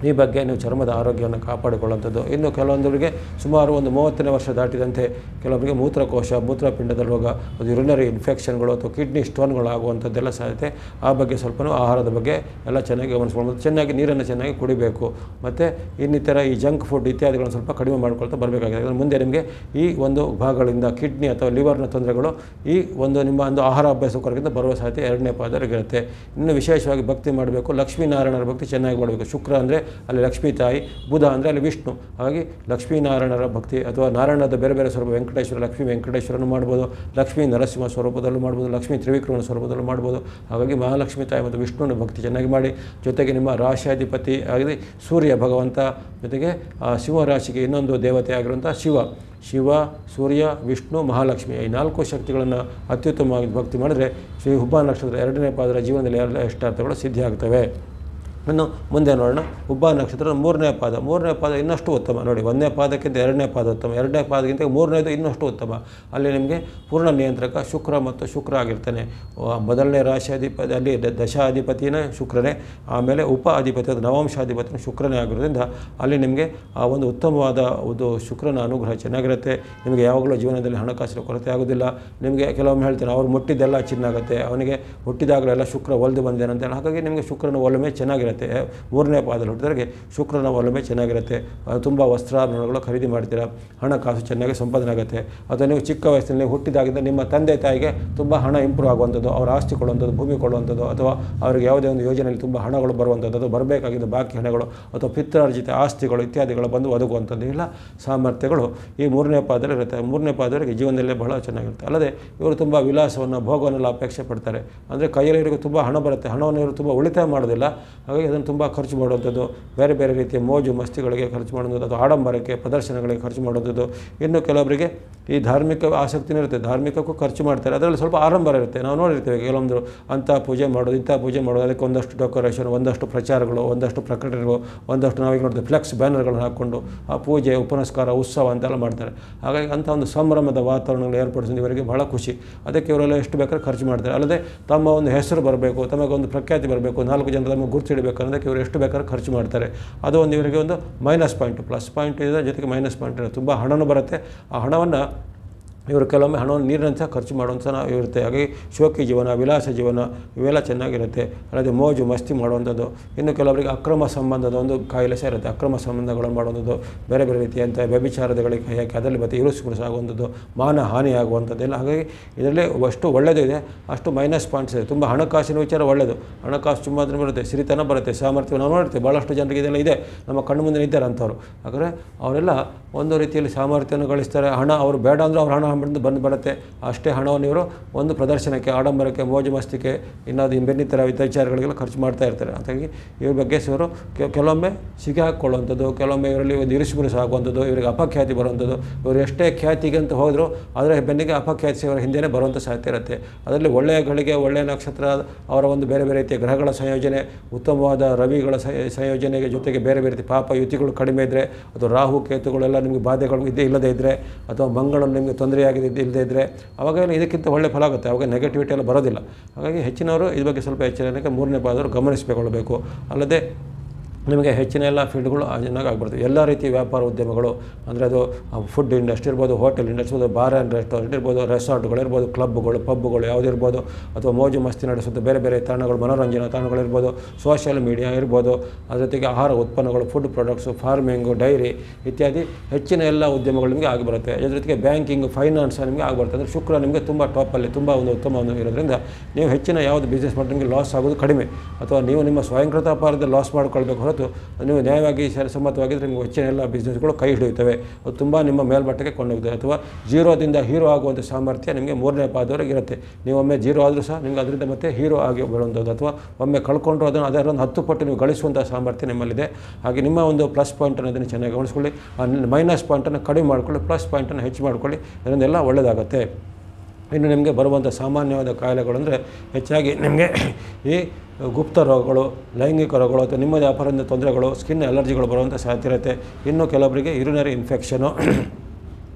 ಈ ಬಗ್ಗೆ ನೀವು ಚರ್ಮದ ಆರೋಗ್ಯವನ್ನು ಕಾಪಾಡಿಕೊಳ್ಳುವಂಥದ್ದು. ಇನ್ನು ಕೆಲವೊಂದರಿಗೆ ಸುಮಾರು ಒಂದು ಮೂವತ್ತನೇ ವರ್ಷ ದಾಟಿದಂತೆ ಕೆಲವರಿಗೆ ಮೂತ್ರಕೋಶ ಮೂತ್ರಪಿಂಡದ ರೋಗ, ಅದು ಯುರಿನರಿ ಇನ್ಫೆಕ್ಷನ್ಗಳು ಅಥವಾ ಕಿಡ್ನಿ ಸ್ಟೋನ್ಗಳು ಆಗುವಂಥದ್ದೆಲ್ಲ ಸಾಧ್ಯತೆ. ಆ ಬಗ್ಗೆ ಸ್ವಲ್ಪ ಆಹಾರದ ಬಗ್ಗೆ ಎಲ್ಲ ಚೆನ್ನಾಗಿ ಗಮನಿಸ್ಕೊಳ್ಬೋದು. ಚೆನ್ನಾಗಿ ನೀರನ್ನು ಚೆನ್ನಾಗಿ ಕುಡಿಬೇಕು. ಮತ್ತು ಇನ್ನಿತರ ಈ ಜಂಕ್ ಫುಡ್ ಇತ್ಯಾದಿಗಳನ್ನು ಸ್ವಲ್ಪ ಕಡಿಮೆ ಮಾಡ್ಕೊಳ್ತಾ ಬರಬೇಕಾಗಿದೆ. ಮುಂದೆ ನಿಮಗೆ ಈ ಒಂದು ಭಾಗಗಳಿಂದ ಕಿಡ್ನಿ ಅಥವಾ ಲಿವರ್ನ ತೊಂದರೆಗಳು ಈ ಒಂದು ನಿಮ್ಮ ಒಂದು ಆಹಾರ ಅಭ್ಯಾಸ ಕೊರಗಿಂದ ಬರುವ ಸಾಧ್ಯತೆ ಎರಡನೇ ಪಾದರಿಗಿರುತ್ತೆ. ಇನ್ನು ವಿಶೇಷವಾಗಿ ಭಕ್ತಿ ಮಾಡಬೇಕು. ಲಕ್ಷ್ಮೀನಾರಾಯಣರ ಭಕ್ತಿ ಚೆನ್ನಾಗಿ ಮಾಡಬೇಕು. ಶುಕ್ರ ಅಂದರೆ ಅಲ್ಲಿ ಲಕ್ಷ್ಮೀ ತಾಯಿ, ಬುಧ ಅಂದರೆ ಅಲ್ಲಿ ವಿಷ್ಣು. ಹಾಗಾಗಿ ಲಕ್ಷ್ಮೀನಾರಾಯಣರ ಭಕ್ತಿ ಅಥವಾ ನಾರಾಯಣದ ಬೇರೆ ಬೇರೆ ಸ್ವರೂಪ, ವೆಂಕಟೇಶ್ವರ, ಲಕ್ಷ್ಮೀ ವೆಂಕಟೇಶ್ವರನ್ನು ಮಾಡ್ಬೋದು, ಲಕ್ಷ್ಮೀ ನರಸಿಂಹ ಸ್ವರೂಪದಲ್ಲೂ ಮಾಡ್ಬೋದು, ಲಕ್ಷ್ಮೀ ತ್ರಿವಿಕ್ರಮನ ಸ್ವರೂಪದಲ್ಲೂ ಮಾಡ್ಬೋದು. ಹಾಗಾಗಿ ಮಹಾಲಕ್ಷ್ಮೀ ತಾಯಿ ಮತ್ತು ವಿಷ್ಣುವಿನ ಭಕ್ತಿ ಚೆನ್ನಾಗಿ ಮಾಡಿ. ಜೊತೆಗೆ ನಿಮ್ಮ ರಾಶಿಯಾಧಿಪತಿ ಆಗಿದೆ ಸೂರ್ಯ ಭಗವಂತ, ಜೊತೆಗೆ ಸಿಂಹರಾಶಿಗೆ ಇನ್ನೊಂದು ದೇವತೆ ಆಗಿರುವಂಥ ಶಿವ ಶಿವ ಸೂರ್ಯ ವಿಷ್ಣು ಮಹಾಲಕ್ಷ್ಮಿ ಈ ನಾಲ್ಕು ಶಕ್ತಿಗಳನ್ನು ಅತ್ಯುತ್ತಮವಾಗಿ ಭಕ್ತಿ ಮಾಡಿದರೆ ಶ್ರೀ ಹುಬ್ಬ ನಕ್ಷತ್ರ ಎರಡನೇ ಪಾದರ ಜೀವನದಲ್ಲಿ ಎಲ್ಲ ಇಷ್ಟಾರ್ಥಗಳು ಸಿದ್ಧಿಯಾಗ್ತವೆ. ಇನ್ನು ಮುಂದೆ ನೋಡೋಣ. ಹುಬ್ಬ ನಕ್ಷತ್ರದ ಮೂರನೇ ಪಾದ. ಮೂರನೇ ಪಾದ ಇನ್ನಷ್ಟು ಉತ್ತಮ ನೋಡಿ. ಒಂದನೇ ಪಾದಕ್ಕಿಂತ ಎರಡನೇ ಪಾದ ಉತ್ತಮ, ಎರಡನೇ ಪಾದಕ್ಕಿಂತ ಮೂರನೇದು ಇನ್ನಷ್ಟು ಉತ್ತಮ. ಅಲ್ಲಿ ನಿಮಗೆ ಪೂರ್ಣ ನಿಯಂತ್ರಕ ಶುಕ್ರ ಮತ್ತು ಶುಕ್ರ ಆಗಿರ್ತಾನೆ. ಮೊದಲನೇ ರಾಶಿಯಾಧಿಪತಿ ಅಲ್ಲಿ ದಶಾಧಿಪತಿನೇ ಶುಕ್ರನೇ, ಆಮೇಲೆ ಉಪ ಅಧಿಪತಿ ನವಾಂಶಾಧಿಪತಿನ ಶುಕ್ರನೇ ಆಗಿರೋದ್ರಿಂದ ಅಲ್ಲಿ ನಿಮಗೆ ಆ ಒಂದು ಉತ್ತಮವಾದ ಒಂದು ಶುಕ್ರನ ಅನುಗ್ರಹ ಚೆನ್ನಾಗಿರುತ್ತೆ. ನಿಮಗೆ ಯಾವಾಗಲೂ ಜೀವನದಲ್ಲಿ ಹಣಕಾಸಿನ ಕೊರತೆ ಆಗೋದಿಲ್ಲ. ನಿಮಗೆ ಕೆಲವೊಮ್ಮೆ ಹೇಳ್ತಾರೆ ಅವ್ರು ಮುಟ್ಟಿದ್ದೆಲ್ಲ ಚಿನ್ನಾಗುತ್ತೆ, ಅವನಿಗೆ ಹುಟ್ಟಿದಾಗಲೆಲ್ಲ ಶುಕ್ರ ಒಲ್ದು ಬಂದೇನೆ ಅಂತೇಳಿ. ಹಾಗಾಗಿ ನಿಮಗೆ ಶುಕ್ರನ ಒಲಮೆ ಚೆನ್ನಾಗಿರುತ್ತೆ. ಮೂರನೇ ಪಾದದಲ್ಲಿ ಹುಟ್ಟಿದವರಿಗೆ ಶುಕ್ರನ ಒಲಮೆ ಚೆನ್ನಾಗಿರುತ್ತೆ. ತುಂಬ ವಸ್ತ್ರಾಭರಣಗಳು ಖರೀದಿ ಮಾಡ್ತೀರಾ, ಹಣಕಾಸು ಚೆನ್ನಾಗಿ ಸಂಪಾದನೆ ಆಗುತ್ತೆ. ಅಥವಾ ನೀವು ಚಿಕ್ಕ ವಯಸ್ಸಿನಲ್ಲಿ ಹುಟ್ಟಿದಾಗಿದ್ದ ನಿಮ್ಮ ತಂದೆ ತಾಯಿಗೆ ತುಂಬ ಹಣ ಇಂಪ್ರೂವ್ ಆಗುವಂಥದ್ದು, ಅವರ ಆಸ್ತಿ ಕೊಡುವಂಥದ್ದು, ಭೂಮಿ ಕೊಡುವಂಥದ್ದು, ಅಥವಾ ಅವರಿಗೆ ಯಾವುದೇ ಒಂದು ಯೋಜನೆಯಲ್ಲಿ ತುಂಬ ಹಣಗಳು ಬರುವಂಥದ್ದು, ಅದು ಬರಬೇಕಾಗಿದ್ದ ಬಾಕಿ ಹಣಗಳು ಅಥವಾ ಪಿತ್ರಾರ್ಜಿತ ಆಸ್ತಿಗಳು ಇತ್ಯಾದಿಗಳು ಬಂದು ಒದಗುವಂಥದ್ದು ಇಲ್ಲ ಸಾಮರ್ಥ್ಯಗಳು ಈ ಮೂರನೇ ಪಾದದಲ್ಲಿ ಇರುತ್ತೆ. ಮೂರನೇ ಪಾದವರಿಗೆ ಜೀವನದಲ್ಲೇ ಬಹಳ ಚೆನ್ನಾಗಿರುತ್ತೆ. ಅಲ್ಲದೆ ಇವರು ತುಂಬ ವಿಲಾಸವನ್ನು ಭೋಗವನ್ನೆಲ್ಲ ಅಪೇಕ್ಷೆ ಪಡ್ತಾರೆ. ಅಂದರೆ ಕೈಯಲ್ಲಿ ಇವರಿಗೆ ತುಂಬ ಹಣ ಬರುತ್ತೆ, ಹಣವನ್ನು ಇವರು ತುಂಬ ಉಳಿತಾಯ ಮಾಡೋದಿಲ್ಲ. ಹಾಗಾಗಿ ಅದನ್ನು ತುಂಬ ಖರ್ಚು ಮಾಡುವಂಥದ್ದು, ಬೇರೆ ಬೇರೆ ರೀತಿಯ ಮೋಜು ಮಸ್ತಿಗಳಿಗೆ ಖರ್ಚು ಮಾಡುವಂಥದ್ದು, ಅಥವಾ ಆಡಂಬರಕ್ಕೆ ಪ್ರದರ್ಶನಗಳಿಗೆ ಖರ್ಚು ಮಾಡುವಂಥದ್ದು. ಇನ್ನು ಕೆಲವರಿಗೆ ಈ ಧಾರ್ಮಿಕ ಆಸಕ್ತಿನೂ ಇರುತ್ತೆ, ಧಾರ್ಮಿಕಕ್ಕೂ ಖರ್ಚು ಮಾಡ್ತಾರೆ. ಅದರಲ್ಲಿ ಸ್ವಲ್ಪ ಆಡಂಬರ ಇರುತ್ತೆ. ನಾವು ನೋಡಿರ್ತೇವೆ ಕೆಲವೊಂದು ಅಂಥ ಪೂಜೆ ಮಾಡೋದು ಇಂಥ ಪೂಜೆ ಮಾಡೋದು, ಅದಕ್ಕೆ ಒಂದಷ್ಟು ಡೆಕೋರೇಷನ್, ಒಂದಷ್ಟು ಪ್ರಚಾರಗಳು, ಒಂದಷ್ಟು ಪ್ರಕಟಣೆಗಳು, ಒಂದಷ್ಟು ನಾವೀಗ ನೋಡ್ತೀವಿ ಫ್ಲೆಕ್ಸ್ ಬ್ಯಾನರ್ಗಳನ್ನು ಹಾಕ್ಕೊಂಡು ಆ ಪೂಜೆ ಉಪನಸ್ಕಾರ ಉತ್ಸವ ಅಂತೆಲ್ಲ ಮಾಡ್ತಾರೆ. ಹಾಗಾಗಿ ಅಂಥ ಒಂದು ಸಂಭ್ರಮದ ವಾತಾವರಣಗಳು ಏರ್ಪಡಿಸಿದ ಇವರಿಗೆ ಬಹಳ ಖುಷಿ. ಅದಕ್ಕೆ ಇವರೆಲ್ಲ ಎಷ್ಟು ಬೇಕಾದ್ರೆ ಖರ್ಚು ಮಾಡ್ತಾರೆ. ಅಲ್ಲದೆ ತಮ್ಮ ಒಂದು ಹೆಸರು ಬರಬೇಕು, ತಮಗೊಂದು ಪ್ರಖ್ಯಾತಿ ಬರಬೇಕು, ನಾಲ್ಕು ಜನ ತಮ್ಮ ಗುರುತಿಡಬೇಕು ಅನ್ನೋದಕ್ಕೆ ಇವರು ಎಷ್ಟು ಬೇಕಾದ್ರೆ ಖರ್ಚು ಮಾಡ್ತಾರೆ. ಅದು ಒಂದು ಇವರಿಗೆ ಒಂದು ಮೈನಸ್ ಪಾಯಿಂಟ್. ಪ್ಲಸ್ ಪಾಯಿಂಟ್ ಇದೆ, ಜೊತೆಗೆ ಮೈನಸ್ ಪಾಯಿಂಟ್ ಇದೆ. ತುಂಬ ಹಣನೂ ಬರುತ್ತೆ. ಆ ಹಣವನ್ನು ಇವರು ಕೆಲವೊಮ್ಮೆ ಹಣವನ್ನು ನೀರಿನಂತೆ ಖರ್ಚು ಮಾಡುವಂಥ ಇರುತ್ತೆ. ಹಾಗಾಗಿ ಶೋಕಿ ಜೀವನ, ವಿಲಾಸ ಜೀವನ ಇವೆಲ್ಲ ಚೆನ್ನಾಗಿರುತ್ತೆ. ಅಲ್ಲದೆ ಮೋಜು ಮಸ್ತಿ ಮಾಡುವಂಥದ್ದು. ಇನ್ನು ಕೆಲವರಿಗೆ ಅಕ್ರಮ ಸಂಬಂಧದ ಒಂದು ಕಾಯಿಲೆ ಸಹ ಇರುತ್ತೆ. ಅಕ್ರಮ ಸಂಬಂಧಗಳನ್ನು ಮಾಡುವಂಥದ್ದು, ಬೇರೆ ಬೇರೆ ರೀತಿಯಂಥ ವ್ಯಭಿಚಾರಗಳಿಗೆ ಕೈ ಹಾಕಿ ಅದರಲ್ಲಿ ಮತ್ತೆ ಇರುಸುಗುರುಸು ಆಗುವಂಥದ್ದು, ಮಾನ ಹಾನಿ ಆಗುವಂಥದ್ದೆಲ್ಲ. ಹಾಗಾಗಿ ಇದರಲ್ಲಿ ಅಷ್ಟು ಒಳ್ಳೆಯದು ಇದೆ, ಅಷ್ಟು ಮೈನಸ್ ಪಾಯಿಂಟ್ಸ್ ಇದೆ. ತುಂಬ ಹಣಕಾಸಿನ ವಿಚಾರ ಒಳ್ಳೆಯದು, ಹಣಕಾಸು ತುಂಬ ಬರುತ್ತೆ, ಸಿರಿತನ ಬರುತ್ತೆ, ಸಾಮರ್ಥ್ಯ ನಾವು ನೋಡ್ತೀವಿ. ಭಾಳಷ್ಟು ಜನರಿಗೆ ಇದೆಲ್ಲ ಇದೆ, ನಮ್ಮ ಕಣ್ಣು ಮುಂದೆ ಇದ್ದಾರೆ ಅಂಥವ್ರು. ಹಾಗಾದರೆ ಅವರೆಲ್ಲ ಒಂದು ರೀತಿಯಲ್ಲಿ ಸಾಮರ್ಥ್ಯವನ್ನು ಗಳಿಸ್ತಾರೆ. ಹಣ ಅವರು ಬೇಡ ಅಂದರೂ ಅವ್ರ ಹಣ ಬಂದು ಬಂದು ಬರುತ್ತೆ. ಅಷ್ಟೇ ಹಣವನ್ನು ಇವರು ಒಂದು ಪ್ರದರ್ಶನಕ್ಕೆ, ಆಡಂಬರಕ್ಕೆ, ಮೋಜು ಮಸ್ತಿಗೆ, ಇನ್ನಾದ ಇನ್ನಿತರ ವಿಚಾರಗಳಿಗೆಲ್ಲ ಖರ್ಚು ಮಾಡ್ತಾ ಇರ್ತಾರೆ. ಹಾಗಾಗಿ ಇವ್ರ ಬಗ್ಗೆ ಇವರು ಕೆಲವೊಮ್ಮೆ ಸಿಗಿ ಹಾಕ್ಕೊಳ್ಳುವಂಥದ್ದು, ಕೆಲವೊಮ್ಮೆ ಇವರಲ್ಲಿ ಒಂದು ಇರಿಸುಗುರುಸು ಆಗುವಂಥದ್ದು, ಇವರಿಗೆ ಅಪಖ್ಯಾತಿ ಬರುವಂಥದ್ದು. ಇವರು ಎಷ್ಟೇ ಖ್ಯಾತಿಗೆ ಅಂತ ಹೋದರೂ ಅದರ ಬೆನ್ನಿಗೆ ಅಪಖ್ಯಾತಿ ಇವರ ಹಿಂದೆಯೇ ಬರುವಂಥ ಸಾಧ್ಯತೆ ಇರುತ್ತೆ. ಅದರಲ್ಲಿ ಒಳ್ಳೆಯ ಗಳಿಗೆ, ಒಳ್ಳೆಯ ನಕ್ಷತ್ರ, ಅವರ ಒಂದು ಬೇರೆ ಬೇರೆ ರೀತಿಯ ಗ್ರಹಗಳ ಸಂಯೋಜನೆ, ಉತ್ತಮವಾದ ರವಿಗಳ ಸಂಯೋಜನೆಗೆ ಜೊತೆಗೆ ಬೇರೆ ಬೇರೆ ರೀತಿ ಪಾಪ ಯುತಿಗಳು ಕಡಿಮೆ ಇದ್ದರೆ, ಅಥವಾ ರಾಹು ಕೇತುಗಳೆಲ್ಲ ನಿಮಗೆ ಬಾಧೆಗಳು ಇದ್ದೇ ಇಲ್ಲದೇ ಇದ್ದರೆ, ಅಥವಾ ಮಂಗಳನು ನಿಮಗೆ ತೊಂದರೆಯಾಗಿದೆ ಇಲ್ಲದೇ ಇದ್ದರೆ, ಅವಾಗ ಇದಕ್ಕಿಂತ ಒಳ್ಳೆ ಫಲ ಆಗುತ್ತೆ. ಅವಾಗ ನೆಗೆಟಿವಿಟಿ ಎಲ್ಲ ಬರೋದಿಲ್ಲ. ಹಾಗಾಗಿ ಹೆಚ್ಚಿನವರು ಇದ್ರ ಬಗ್ಗೆ ಸ್ವಲ್ಪ ಎಚ್ಚರಿಕೆ ಮೂರನೇ ಪಾದವರು ಗಮನಿಸಿಕೊಳ್ಳಬೇಕು. ಅಲ್ಲದೆ ನಿಮಗೆ ಹೆಚ್ಚಿನ ಎಲ್ಲ ಫೀಲ್ಡ್ಗಳು ಚೆನ್ನಾಗಿ ಆಗ್ಬರ್ತವೆ. ಎಲ್ಲ ರೀತಿಯ ವ್ಯಾಪಾರ ಉದ್ಯಮಗಳು, ಅಂದರೆ ಅದು ಫುಡ್ ಇಂಡಸ್ಟ್ರಿ ಇರ್ಬೋದು, ಹೋಟೆಲ್ ಇಂಡಸ್ಟ್ರಿ ಇರ್ಬೋದು, ಬಾರ್ ಆ್ಯಂಡ್ ರೆಸ್ಟೋರೆಂಟ್ ಇರ್ಬೋದು, ರೆಸಾರ್ಟ್ಗಳಿರ್ಬೋದು, ಕ್ಲಬ್ಗಳು, ಪಬ್ಗಳು ಯಾವುದಿರ್ಬೋದು, ಅಥವಾ ಮೋಜು ಮಸ್ತಿ ನಡೆಸೋದು ಬೇರೆ ಬೇರೆ ತಾಣಗಳು, ಮನೋರಂಜನಾ ತಾಣಗಳಿರ್ಬೋದು, ಸೋಷಿಯಲ್ ಮೀಡಿಯಾ ಇರ್ಬೋದು, ಅದ್ರ ಜೊತೆಗೆ ಆಹಾರ ಉತ್ಪನ್ನಗಳು, ಫುಡ್ ಪ್ರಾಡಕ್ಟ್ಸು, ಫಾರ್ಮಿಂಗು, ಡೈರಿ ಇತ್ಯಾದಿ ಹೆಚ್ಚಿನ ಎಲ್ಲ ಉದ್ಯಮಗಳು ನಿಮಗೆ ಆಗಿಬರುತ್ತೆ. ಅದ್ರ ಜೊತೆಗೆ ಬ್ಯಾಂಕಿಂಗ್, ಫೈನಾನ್ಸ್ ನಿಮಗೆ ಆಗಿಬರುತ್ತೆ. ಅಂದರೆ ಶುಕ್ರ ನಿಮಗೆ ತುಂಬ ಟಾಪಲ್ಲಿ ತುಂಬ ಒಂದು ಉತ್ತಮ ಒಂದು ಇರೋದ್ರಿಂದ ನೀವು ಹೆಚ್ಚಿನ ಯಾವುದು ಬಿಸ್ನೆಸ್ ಮಾಡಿ ನಿಮಗೆ ಲಾಸ್ ಆಗೋದು ಕಡಿಮೆ, ಅಥವಾ ನೀವು ನಿಮ್ಮ ಸ್ವಯಂಕೃತ ಅಪಾರದಲ್ಲಿ ಲಾಸ್ ಮಾಡ್ಕೊಳ್ಬೇಕು ಹೊರತು ನೀವು ನ್ಯಾಯವಾಗಿ ಸರಿಸಮ್ಮತವಾಗಿದ್ದರೆ ನಿಮಗೆ ಹೆಚ್ಚಿನ ಎಲ್ಲ ಬಿಸ್ನೆಸ್ಗಳು ಕೈ ಹಿಡಿಯುತ್ತವೆ. ಅದು ತುಂಬ ನಿಮ್ಮ ಮೇಲ್ಮಟ್ಟಕ್ಕೆ ಕೊಂಡೋಗ್ತದೆ. ಅಥವಾ ಜೀರೋದಿಂದ ಹೀರೋ ಆಗುವಂಥ ಸಾಮರ್ಥ್ಯ ನಿಮಗೆ ಮೂರನೇ ಪಾದವರೆಗೆ ಇರುತ್ತೆ. ನೀವು ಒಮ್ಮೆ ಜೀರೋ ಆದರೂ ಸಹ ನಿಮಗೆ ಅದರಿಂದ ಮತ್ತೆ ಹೀರೋ ಆಗಿ ಬರುವಂಥದ್ದು, ಅಥವಾ ಒಮ್ಮೆ ಕಳ್ಕೊಂಡ್ರು ಅದನ್ನು ಅದರ ಒಂದು ಹತ್ತು ಪಟ್ಟು ನೀವು ಗಳಿಸುವಂಥ ಸಾಮರ್ಥ್ಯ ನಿಮ್ಮಲ್ಲಿದೆ. ಹಾಗೆ ನಿಮ್ಮ ಒಂದು ಪ್ಲಸ್ ಪಾಯಿಂಟ್ ಅನ್ನೋದನ್ನು ಚೆನ್ನಾಗಿ ಗಮನಿಸ್ಕೊಳ್ಳಿ. ಆ ಮೈನಸ್ ಪಾಯಿಂಟನ್ನು ಕಡಿಮೆ ಮಾಡಿಕೊಳ್ಳಿ, ಪ್ಲಸ್ ಪಾಯಿಂಟನ್ನು ಹೆಚ್ಚು ಮಾಡಿಕೊಳ್ಳಿ. ಇದರಿಂದೆಲ್ಲ ಒಳ್ಳೆಯದಾಗುತ್ತೆ. ಇನ್ನು ನಿಮಗೆ ಬರುವಂಥ ಸಾಮಾನ್ಯವಾದ ಕಾಯಿಲೆಗಳು ಅಂದರೆ ಹೆಚ್ಚಾಗಿ ನಿಮಗೆ ಈ ಗುಪ್ತ ರೋಗಗಳು, ಲೈಂಗಿಕ ರೋಗಗಳು, ಅಥವಾ ನಿಮ್ಮದೇ ಅಪರಾಧ ತೊಂದರೆಗಳು, ಸ್ಕಿನ್ ಅಲರ್ಜಿಗಳು ಬರುವಂಥ ಸಾಧ್ಯತೆ ಇರುತ್ತೆ. ಇನ್ನು ಕೆಲವರಿಗೆ ಯುರಿನರಿ ಇನ್ಫೆಕ್ಷನು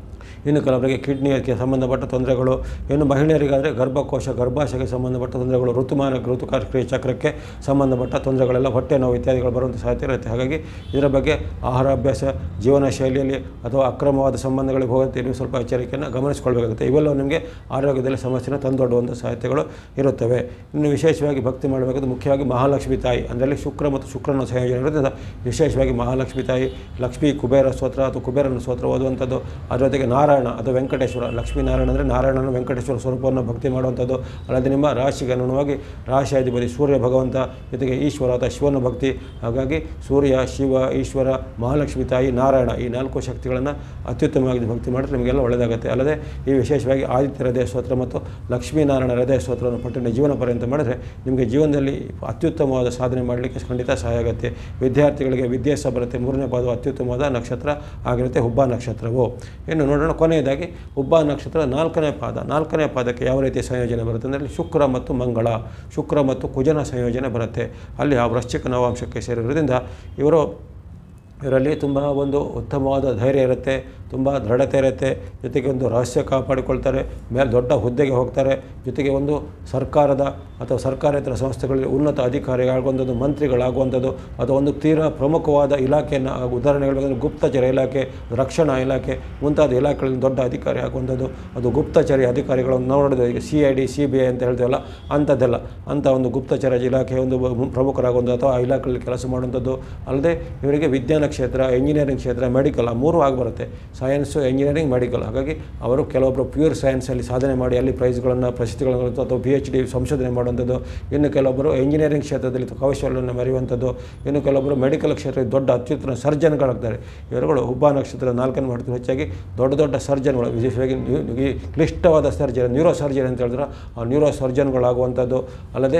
ಇನ್ನು ಕೆಲವರಿಗೆ ಕಿಡ್ನಿಗೆ ಸಂಬಂಧಪಟ್ಟ ತೊಂದರೆಗಳು, ಇನ್ನು ಮಹಿಳೆಯರಿಗಾದರೆ ಗರ್ಭಕೋಶ ಗರ್ಭಾಶಯಕ್ಕೆ ಸಂಬಂಧಪಟ್ಟ ತೊಂದರೆಗಳು, ಋತುಮಾನ ಋತುಕಾರ್ಕ್ರಿಯೆ ಚಕ್ರಕ್ಕೆ ಸಂಬಂಧಪಟ್ಟ ತೊಂದರೆಗಳೆಲ್ಲ, ಹೊಟ್ಟೆ ನೋವು ಇತ್ಯಾದಿಗಳು ಬರುವಂಥ ಸಾಧ್ಯತೆ ಇರುತ್ತೆ. ಹಾಗಾಗಿ ಇದರ ಬಗ್ಗೆ ಆಹಾರಾಭ್ಯಾಸ, ಜೀವನ ಶೈಲಿಯಲ್ಲಿ ಅಥವಾ ಅಕ್ರಮವಾದ ಸಂಬಂಧಗಳಿಗೆ ಹೋಗುತ್ತೆ ನೀವು ಸ್ವಲ್ಪ ಎಚ್ಚರಿಕೆಯನ್ನು ಗಮನಿಸಿಕೊಳ್ಬೇಕಾಗುತ್ತೆ. ಇವೆಲ್ಲವೂ ನಿಮಗೆ ಆರೋಗ್ಯದಲ್ಲಿ ಸಮಸ್ಯೆನ ತಂದೊಡ್ಡುವಂಥ ಸಾಧ್ಯತೆಗಳು ಇರುತ್ತವೆ. ಇನ್ನು ವಿಶೇಷವಾಗಿ ಭಕ್ತಿ ಮಾಡಬೇಕಾದ್ರೆ ಮುಖ್ಯವಾಗಿ ಮಹಾಲಕ್ಷ್ಮಿ ತಾಯಿ, ಅದರಲ್ಲಿ ಶುಕ್ರ ಮತ್ತು ಶುಕ್ರನ ಸಂಯೋಜನೆ ಇರೋದ್ರಿಂದ ವಿಶೇಷವಾಗಿ ಮಹಾಲಕ್ಷ್ಮಿ ತಾಯಿ, ಲಕ್ಷ್ಮೀ ಕುಬೇರ ಸ್ತೋತ್ರ ಅಥವಾ ಕುಬೇರನ ಸ್ತೋತ್ರ ಓದುವಂಥದ್ದು, ಅದರ ಜೊತೆಗೆ ನಾರಾಯಣ ಅಥವಾ ವೆಂಕಟೇಶ್ವರ, ಲಕ್ಷ್ಮೀನಾರಾಯಣ ಅಂದರೆ ನಾರಾಯಣನ ವೆಂಕಟೇಶ್ವರ ಸ್ವರೂಪವನ್ನು ಭಕ್ತಿ ಮಾಡುವಂಥದ್ದು, ಅಲ್ಲದೆ ನಿಮ್ಮ ರಾಶಿಗೆ ಅನುಗುಣವಾಗಿ ರಾಶಿಯಾಧಿಪತಿ ಸೂರ್ಯ ಭಗವಂತ ಜೊತೆಗೆ ಈಶ್ವರ ಅಥವಾ ಶಿವನ ಭಕ್ತಿ. ಹಾಗಾಗಿ ಸೂರ್ಯ, ಶಿವ, ಈಶ್ವರ, ಮಹಾಲಕ್ಷ್ಮಿ ತಾಯಿ, ನಾರಾಯಣ ಈ ನಾಲ್ಕು ಶಕ್ತಿಗಳನ್ನು ಅತ್ಯುತ್ತಮವಾಗಿ ಭಕ್ತಿ ಮಾಡಿದ್ರೆ ನಿಮಗೆಲ್ಲ ಒಳ್ಳೆಯದಾಗುತ್ತೆ. ಅಲ್ಲದೆ ಈ ವಿಶೇಷವಾಗಿ ಆದಿತ್ಯ ಹೃದಯ ಸ್ತೋತ್ರ ಮತ್ತು ಲಕ್ಷ್ಮೀನಾರಾಯಣ ಹೃದಯ ಸ್ತೋತ್ರವನ್ನು ಪಟ್ಟಿನ ಜೀವನ ಪರ್ಯಂತ ಮಾಡಿದರೆ ನಿಮಗೆ ಜೀವನದಲ್ಲಿ ಅತ್ಯುತ್ತಮವಾದ ಸಾಧನೆ ಮಾಡಲಿಕ್ಕೆ ಖಂಡಿತ ಸಹಾಯ ಆಗುತ್ತೆ. ವಿದ್ಯಾರ್ಥಿಗಳಿಗೆ ವಿದ್ಯೆ ಸಹ ಬರುತ್ತೆ. ಮೂರನೇ ಪಾದವು ಅತ್ಯುತ್ತಮವಾದ ನಕ್ಷತ್ರ ಆಗಿರುತ್ತೆ ಹುಬ್ಬ ನಕ್ಷತ್ರವು. ಇನ್ನು ನೋಡೋಣ ಕೊನೆಯದಾಗಿ ಹುಬ್ಬ ನಕ್ಷತ್ರ ನಾಲ್ಕನೇ ಪಾದ. ನಾಲ್ಕನೇ ಪಾದಕ್ಕೆ ಯಾವ ರೀತಿಯ ಸಂಯೋಜನೆ ಬರುತ್ತೆ ಅಂದರೆ ಶುಕ್ರ ಮತ್ತು ಮಂಗಳ, ಶುಕ್ರ ಮತ್ತು ಕುಜನ ಸಂಯೋಜನೆ ಬರುತ್ತೆ. ಅಲ್ಲಿ ಆ ವೃಶ್ಚಿಕ ನವಾಂಶಕ್ಕೆ ಸೇರಿರೋದ್ರಿಂದ ಇವರು ಇವರಲ್ಲಿ ತುಂಬ ಒಂದು ಉತ್ತಮವಾದ ಧೈರ್ಯ ಇರುತ್ತೆ, ತುಂಬ ದೃಢತೆ ಇರುತ್ತೆ, ಜೊತೆಗೆ ಒಂದು ರಹಸ್ಯ ಕಾಪಾಡಿಕೊಳ್ತಾರೆ, ಮೇಲೆ ದೊಡ್ಡ ಹುದ್ದೆಗೆ ಹೋಗ್ತಾರೆ, ಜೊತೆಗೆ ಒಂದು ಸರ್ಕಾರದ ಅಥವಾ ಸರ್ಕಾರೇತರ ಸಂಸ್ಥೆಗಳಲ್ಲಿ ಉನ್ನತ ಅಧಿಕಾರಿಗಳಾಗುವಂಥದ್ದು, ಮಂತ್ರಿಗಳಾಗುವಂಥದ್ದು, ಅಥವಾ ಒಂದು ತೀರಾ ಪ್ರಮುಖವಾದ ಇಲಾಖೆಯನ್ನು, ಉದಾಹರಣೆಗಳು ಗುಪ್ತಚರ ಇಲಾಖೆ, ರಕ್ಷಣಾ ಇಲಾಖೆ ಮುಂತಾದ ಇಲಾಖೆಗಳಲ್ಲಿ ದೊಡ್ಡ ಅಧಿಕಾರಿ ಆಗುವಂಥದ್ದು, ಅದು ಗುಪ್ತಚರ ಅಧಿಕಾರಿಗಳನ್ನು ನೋಡಿದ್ರೆ ಈಗ C I D C B I ಅಂತ ಹೇಳ್ತೀವಲ್ಲ ಅಂಥದ್ದೆಲ್ಲ, ಅಂಥ ಒಂದು ಗುಪ್ತಚರ ಇಲಾಖೆ ಒಂದು ಪ್ರಮುಖರಾಗುವಂಥದ್ದು ಅಥವಾ ಆ ಇಲಾಖೆಯಲ್ಲಿ ಕೆಲಸ ಮಾಡುವಂಥದ್ದು. ಅಲ್ಲದೆ ಇವರಿಗೆ ವಿಜ್ಞಾನ ಕ್ಷೇತ್ರ, ಎಂಜಿನಿಯರಿಂಗ್ ಕ್ಷೇತ್ರ, ಮೆಡಿಕಲ್ ಆ ಮೂರು ಆಗಿಬರುತ್ತೆ, ಸೈನ್ಸು, ಎಂಜಿನಿಯರಿಂಗ್, ಮೆಡಿಕಲ್. ಹಾಗಾಗಿ ಅವರು ಕೆಲವೊಬ್ಬರು ಪ್ಯೂರ್ ಸೈನ್ಸಲ್ಲಿ ಸಾಧನೆ ಮಾಡಿ ಅಲ್ಲಿ ಪ್ರೈಸ್ಗಳನ್ನು ಪ್ರಶಸ್ತಿಗಳನ್ನು ಅಥವಾ ಪಿ ಎಚ್ ಡಿ ಸಂಶೋಧನೆ ಮಾಡುವಂಥದ್ದು, ಇನ್ನು ಕೆಲವೊಬ್ಬರು ಎಂಜಿನಿಯರಿಂಗ್ ಕ್ಷೇತ್ರದಲ್ಲಿ ಕೌಶಲ್ಯವನ್ನು ಮೆರೆಯುವಂಥದ್ದು, ಇನ್ನು ಕೆಲವೊಬ್ಬರು ಮೆಡಿಕಲ್ ಕ್ಷೇತ್ರದಲ್ಲಿ ದೊಡ್ಡ ಅತ್ಯುತ್ತಮ ಸರ್ಜನ್ಗಳಾಗ್ತಾರೆ. ಇವರುಗಳು ಹುಬ್ಬ ನಕ್ಷತ್ರ ನಾಲ್ಕನೇ ಮಾಡ್ತಾರೆ. ಹೆಚ್ಚಾಗಿ ದೊಡ್ಡ ದೊಡ್ಡ ಸರ್ಜನ್ಗಳು, ವಿಶೇಷವಾಗಿ ಈ ಕ್ಲಿಷ್ಟವಾದ ಸರ್ಜನ್, ನ್ಯೂರೋ ಸರ್ಜನ್ ಅಂತ ಹೇಳಿದ್ರೆ ಆ ನ್ಯೂರೋ ಸರ್ಜನ್ಗಳಾಗುವಂಥದ್ದು. ಅಲ್ಲದೆ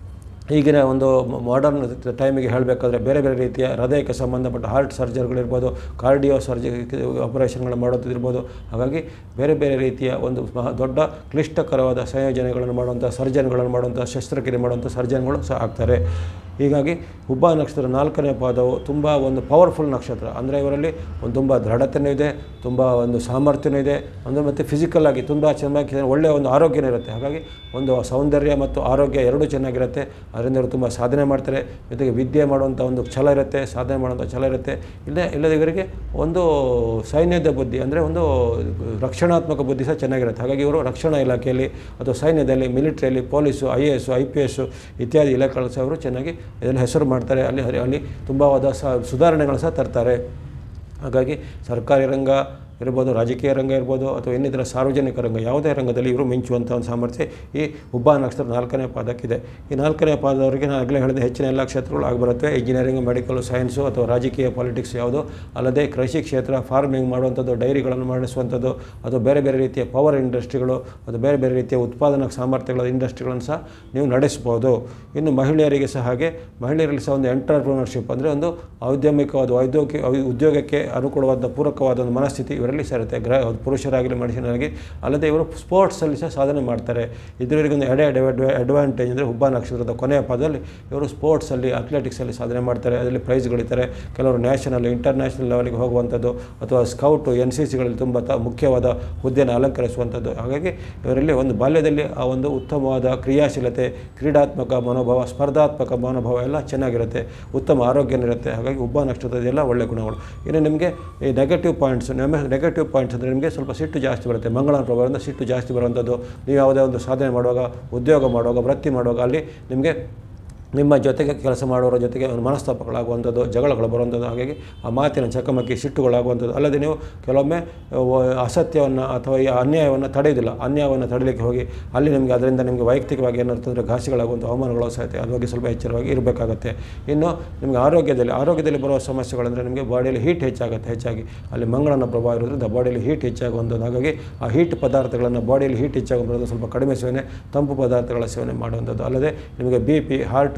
ಈಗಿನ ಒಂದು ಮಾಡರ್ನ್ ಟೈಮಿಗೆ ಹೇಳಬೇಕಾದ್ರೆ ಬೇರೆ ಬೇರೆ ರೀತಿಯ ಹೃದಯಕ್ಕೆ ಸಂಬಂಧಪಟ್ಟ ಹಾರ್ಟ್ ಸರ್ಜರಿಗಳಿರ್ಬೋದು, ಕಾರ್ಡಿಯೋ ಸರ್ಜರಿ ಆಪರೇಷನ್ಗಳು ಮಾಡೋದಿರ್ಬೋದು. ಹಾಗಾಗಿ ಬೇರೆ ಬೇರೆ ರೀತಿಯ ಒಂದು ದೊಡ್ಡ ಕ್ಲಿಷ್ಟಕರವಾದ ಸಂಯೋಜನೆಗಳನ್ನು ಮಾಡುವಂಥ ಸರ್ಜನ್ಗಳನ್ನು ಮಾಡುವಂಥ ಶಸ್ತ್ರಕ್ರಿಯೆ ಮಾಡುವಂಥ ಸರ್ಜನ್ಗಳು ಸಹ ಆಗ್ತಾರೆ. ಹೀಗಾಗಿ ಹುಬ್ಬ ನಕ್ಷತ್ರ ನಾಲ್ಕನೇ ಪಾದವು ತುಂಬ ಒಂದು ಪವರ್ಫುಲ್ ನಕ್ಷತ್ರ. ಅಂದರೆ ಇವರಲ್ಲಿ ಒಂದು ತುಂಬ ದೃಢತೆಯೂ ಇದೆ, ತುಂಬ ಒಂದು ಸಾಮರ್ಥ್ಯವೂ ಇದೆ, ಅಂದರೆ ಮತ್ತು ಫಿಸಿಕಲ್ ಆಗಿ ತುಂಬ ಚೆನ್ನಾಗಿ ಒಳ್ಳೆಯ ಒಂದು ಆರೋಗ್ಯನೂ ಇರುತ್ತೆ. ಹಾಗಾಗಿ ಒಂದು ಸೌಂದರ್ಯ ಮತ್ತು ಆರೋಗ್ಯ ಎರಡೂ ಚೆನ್ನಾಗಿರುತ್ತೆ. ಅದರಿಂದ ಇವರು ತುಂಬ ಸಾಧನೆ ಮಾಡ್ತಾರೆ, ಜೊತೆಗೆ ವಿದ್ಯೆ ಮಾಡುವಂಥ ಒಂದು ಛಲ ಇರುತ್ತೆ, ಸಾಧನೆ ಮಾಡುವಂಥ ಛಲ ಇರುತ್ತೆ. ಇಲ್ಲೇ ಇಲ್ಲದೆ ಇವರಿಗೆ ಒಂದು ಸೈನ್ಯದ ಬುದ್ಧಿ, ಅಂದರೆ ಒಂದು ರಕ್ಷಣಾತ್ಮಕ ಬುದ್ಧಿ ಸಹ ಚೆನ್ನಾಗಿರುತ್ತೆ. ಹಾಗಾಗಿ ಇವರು ರಕ್ಷಣಾ ಇಲಾಖೆಯಲ್ಲಿ ಅಥವಾ ಸೈನ್ಯದಲ್ಲಿ, ಮಿಲಿಟ್ರಿಯಲ್ಲಿ, police, I A S, I P S ಇತ್ಯಾದಿ ಇಲಾಖೆಗಳು ಸಹ ಅವರು ಚೆನ್ನಾಗಿ ಇದನ್ನು ಹೆಸರು ಮಾಡ್ತಾರೆ. ಅಲ್ಲಿ ಅಲ್ಲಿ ತುಂಬವಾದ ಸ ಸುಧಾರಣೆಗಳು ಸಹ ತರ್ತಾರೆ. ಹಾಗಾಗಿ ಸರ್ಕಾರಿ ರಂಗ ಇರ್ಬೋದು, ರಾಜಕೀಯ ರಂಗ ಇರ್ಬೋದು, ಅಥವಾ ಇನ್ನಿತರ ಸಾರ್ವಜನಿಕ ರಂಗ ಯಾವುದೇ ರಂಗದಲ್ಲಿ ಇವರು ಮಿಂಚುವಂಥ ಒಂದು ಸಾಮರ್ಥ್ಯ ಈ ಹುಬ್ಬ ನಕ್ಷತ್ರ ನಾಲ್ಕನೇ ಪಾದಕ್ಕಿದೆ. ಈ ನಾಲ್ಕನೇ ಪಾದದವರಿಗೆ ನಾನು ಆಗಲೇ ಹೇಳಿದ ಹೆಚ್ಚಿನ ಎಲ್ಲ ಕ್ಷೇತ್ರಗಳು ಆಗಿಬರುತ್ತೆ. ಇಂಜಿನಿಯರಿಂಗ್, ಮೆಡಿಕಲ್, ಸೈನ್ಸು ಅಥವಾ ರಾಜಕೀಯ, ಪಾಲಿಟಿಕ್ಸ್ ಯಾವುದು, ಅಲ್ಲದೆ ಕೃಷಿ ಕ್ಷೇತ್ರ, ಫಾರ್ಮಿಂಗ್ ಮಾಡುವಂಥದ್ದು, ಡೈರಿಗಳನ್ನು ಮಾಡಿಸುವಂಥದ್ದು, ಅಥವಾ ಬೇರೆ ಬೇರೆ ರೀತಿಯ ಪವರ್ ಇಂಡಸ್ಟ್ರಿಗಳು, ಅದು ಬೇರೆ ಬೇರೆ ರೀತಿಯ ಉತ್ಪಾದನಾ ಸಾಮರ್ಥ್ಯಗಳ ಇಂಡಸ್ಟ್ರಿಗಳನ್ನು ಸಹ ನೀವು ನಡೆಸ್ಬೋದು. ಇನ್ನು ಮಹಿಳೆಯರಿಗೆ ಸಹ ಹಾಗೆ, ಮಹಿಳೆಯರಲ್ಲಿ ಸಹ ಒಂದು ಎಂಟರ್ಪ್ರಿನರ್ಶಿಪ್ ಅಂದರೆ ಒಂದು ಔದ್ಯಮಿಕವಾದ ವೈದ್ಯೋಗಿ ಉದ್ಯೋಗಕ್ಕೆ ಅನುಕೂಲವಾದ ಪೂರಕವಾದ ಒಂದು ಮನಸ್ಥಿತಿ ಇವರಲ್ಲಿ ಸೇರುತ್ತೆ. ಗ್ರ ಪುರುಷರಾಗಲಿ ಮನುಷ್ಯನಾಗಿ. ಅಲ್ಲದೆ ಇವರು ಸ್ಪೋರ್ಟ್ಸಲ್ಲಿ ಸಹ ಸಾಧನೆ ಮಾಡ್ತಾರೆ. ಇದರಿಗೊಂದು ಎಡೆ ಅಡ್ವಾಂಟೇಜ್ ಅಂದರೆ ಹುಬ್ಬ ನಕ್ಷತ್ರದ ಕೊನೆಯ ಪಾದದಲ್ಲಿ ಇವರು ಸ್ಪೋರ್ಟ್ಸಲ್ಲಿ, ಅಥ್ಲೆಟಿಕ್ಸಲ್ಲಿ ಸಾಧನೆ ಮಾಡ್ತಾರೆ. ಅದರಲ್ಲಿ ಪ್ರೈಸ್ ಗಳಿತಾರೆ. ಕೆಲವರು ನ್ಯಾಷನಲ್, ಇಂಟರ್ನ್ಯಾಷನಲ್ ಲೆವೆಲ್ಗೆ ಹೋಗುವಂಥದ್ದು, ಅಥವಾ ಸ್ಕೌಟು, ಎನ್ ಸಿ ಸಿಗಳಲ್ಲಿ ತುಂಬ ತ ಮುಖ್ಯವಾದ ಹುದ್ದೆಯನ್ನು ಅಲಂಕರಿಸುವಂಥದ್ದು. ಹಾಗಾಗಿ ಇವರಲ್ಲಿ ಒಂದು ಬಾಲ್ಯದಲ್ಲಿ ಆ ಒಂದು ಉತ್ತಮವಾದ ಕ್ರಿಯಾಶೀಲತೆ, ಕ್ರೀಡಾತ್ಮಕ ಮನೋಭಾವ, ಸ್ಪರ್ಧಾತ್ಮಕ ಮನೋಭಾವ ಎಲ್ಲ ಚೆನ್ನಾಗಿರುತ್ತೆ, ಉತ್ತಮ ಆರೋಗ್ಯನಿರುತ್ತೆ. ಹಾಗಾಗಿ ಹುಬ್ಬ ನಕ್ಷತ್ರದೆಲ್ಲ ಒಳ್ಳೆಯ ಗುಣಗಳು. ಇನ್ನು ನಿಮಗೆ ಈ ನೆಗೆಟಿವ್ ಪಾಯಿಂಟ್ಸ್, ನಮ್ಮ ನೆಗೆಟಿವ್ ಪಾಯಿಂಟ್ಸ್ ಅಂದರೆ ನಿಮಗೆ ಸ್ವಲ್ಪ ಸಿಟ್ಟು ಜಾಸ್ತಿ ಬರುತ್ತೆ. ಮಂಗಳನ ಪ್ರಭಾವದಿಂದ ಸಿಟ್ಟು ಜಾಸ್ತಿ ಬರುವಂಥದ್ದು. ನೀವು ಯಾವುದೇ ಒಂದು ಸಾಧನೆ ಮಾಡುವಾಗ, ಉದ್ಯೋಗ ಮಾಡುವಾಗ, ವೃತ್ತಿ ಮಾಡುವಾಗ ಅಲ್ಲಿ ನಿಮಗೆ ನಿಮ್ಮ ಜೊತೆಗೆ ಕೆಲಸ ಮಾಡೋರ ಜೊತೆಗೆ ಮನಸ್ತಾಪಗಳಾಗುವಂಥದ್ದು, ಜಗಳಗಳು ಬರುವಂಥದ್ದು. ಹಾಗಾಗಿ ಆ ಮಾತಿನ ಚಕಮಕಿ, ಸಿಟ್ಟುಗಳಾಗುವಂಥದ್ದು. ಅಲ್ಲದೆ ನೀವು ಕೆಲವೊಮ್ಮೆ ಅಸತ್ಯವನ್ನು ಅಥವಾ ಈ ಅನ್ಯಾಯವನ್ನು ತಡೆಯೋದಿಲ್ಲ. ಅನ್ಯಾಯವನ್ನು ತಡೆಯಲಿಕ್ಕೆ ಹೋಗಿ ಅಲ್ಲಿ ನಿಮಗೆ ಅದರಿಂದ ನಿಮಗೆ ವೈಯಕ್ತಿಕವಾಗಿ ಏನಂತಂದರೆ ಘಾಸಿಗಳಾಗುವಂಥ ಅವಮಾನಗಳು ಸಹಿತ ಅದ್ರ ಬಗ್ಗೆ ಸ್ವಲ್ಪ ಎಚ್ಚರವಾಗಿ ಇರಬೇಕಾಗತ್ತೆ. ಇನ್ನು ನಿಮಗೆ ಆರೋಗ್ಯದಲ್ಲಿ ಆರೋಗ್ಯದಲ್ಲಿ ಬರುವ ಸಮಸ್ಯೆಗಳಂದರೆ ನಿಮಗೆ ಬಾಡಿಯಲ್ಲಿ ಹೀಟ್ ಹೆಚ್ಚಾಗುತ್ತೆ. ಹೆಚ್ಚಾಗಿ ಅಲ್ಲಿ ಮಂಗಳನ ಪ್ರಭಾವ ಇರೋದ್ರಿಂದ ಬಾಡಿಯಲ್ಲಿ ಹೀಟ್ ಹೆಚ್ಚಾಗುವಂಥದ್ದು. ಹಾಗಾಗಿ ಆ ಹೀಟ್ ಪದಾರ್ಥಗಳನ್ನು, ಬಾಡಿಯಲ್ಲಿ ಹೀಟ್ ಹೆಚ್ಚಾಗುವಂಥದ್ದು ಸ್ವಲ್ಪ ಕಡಿಮೆ ಸೇವನೆ, ತಂಪು ಪದಾರ್ಥಗಳ ಸೇವನೆ ಮಾಡುವಂಥದ್ದು. ಅಲ್ಲದೆ ನಿಮಗೆ ಬಿ ಪಿ, ಹಾರ್ಟು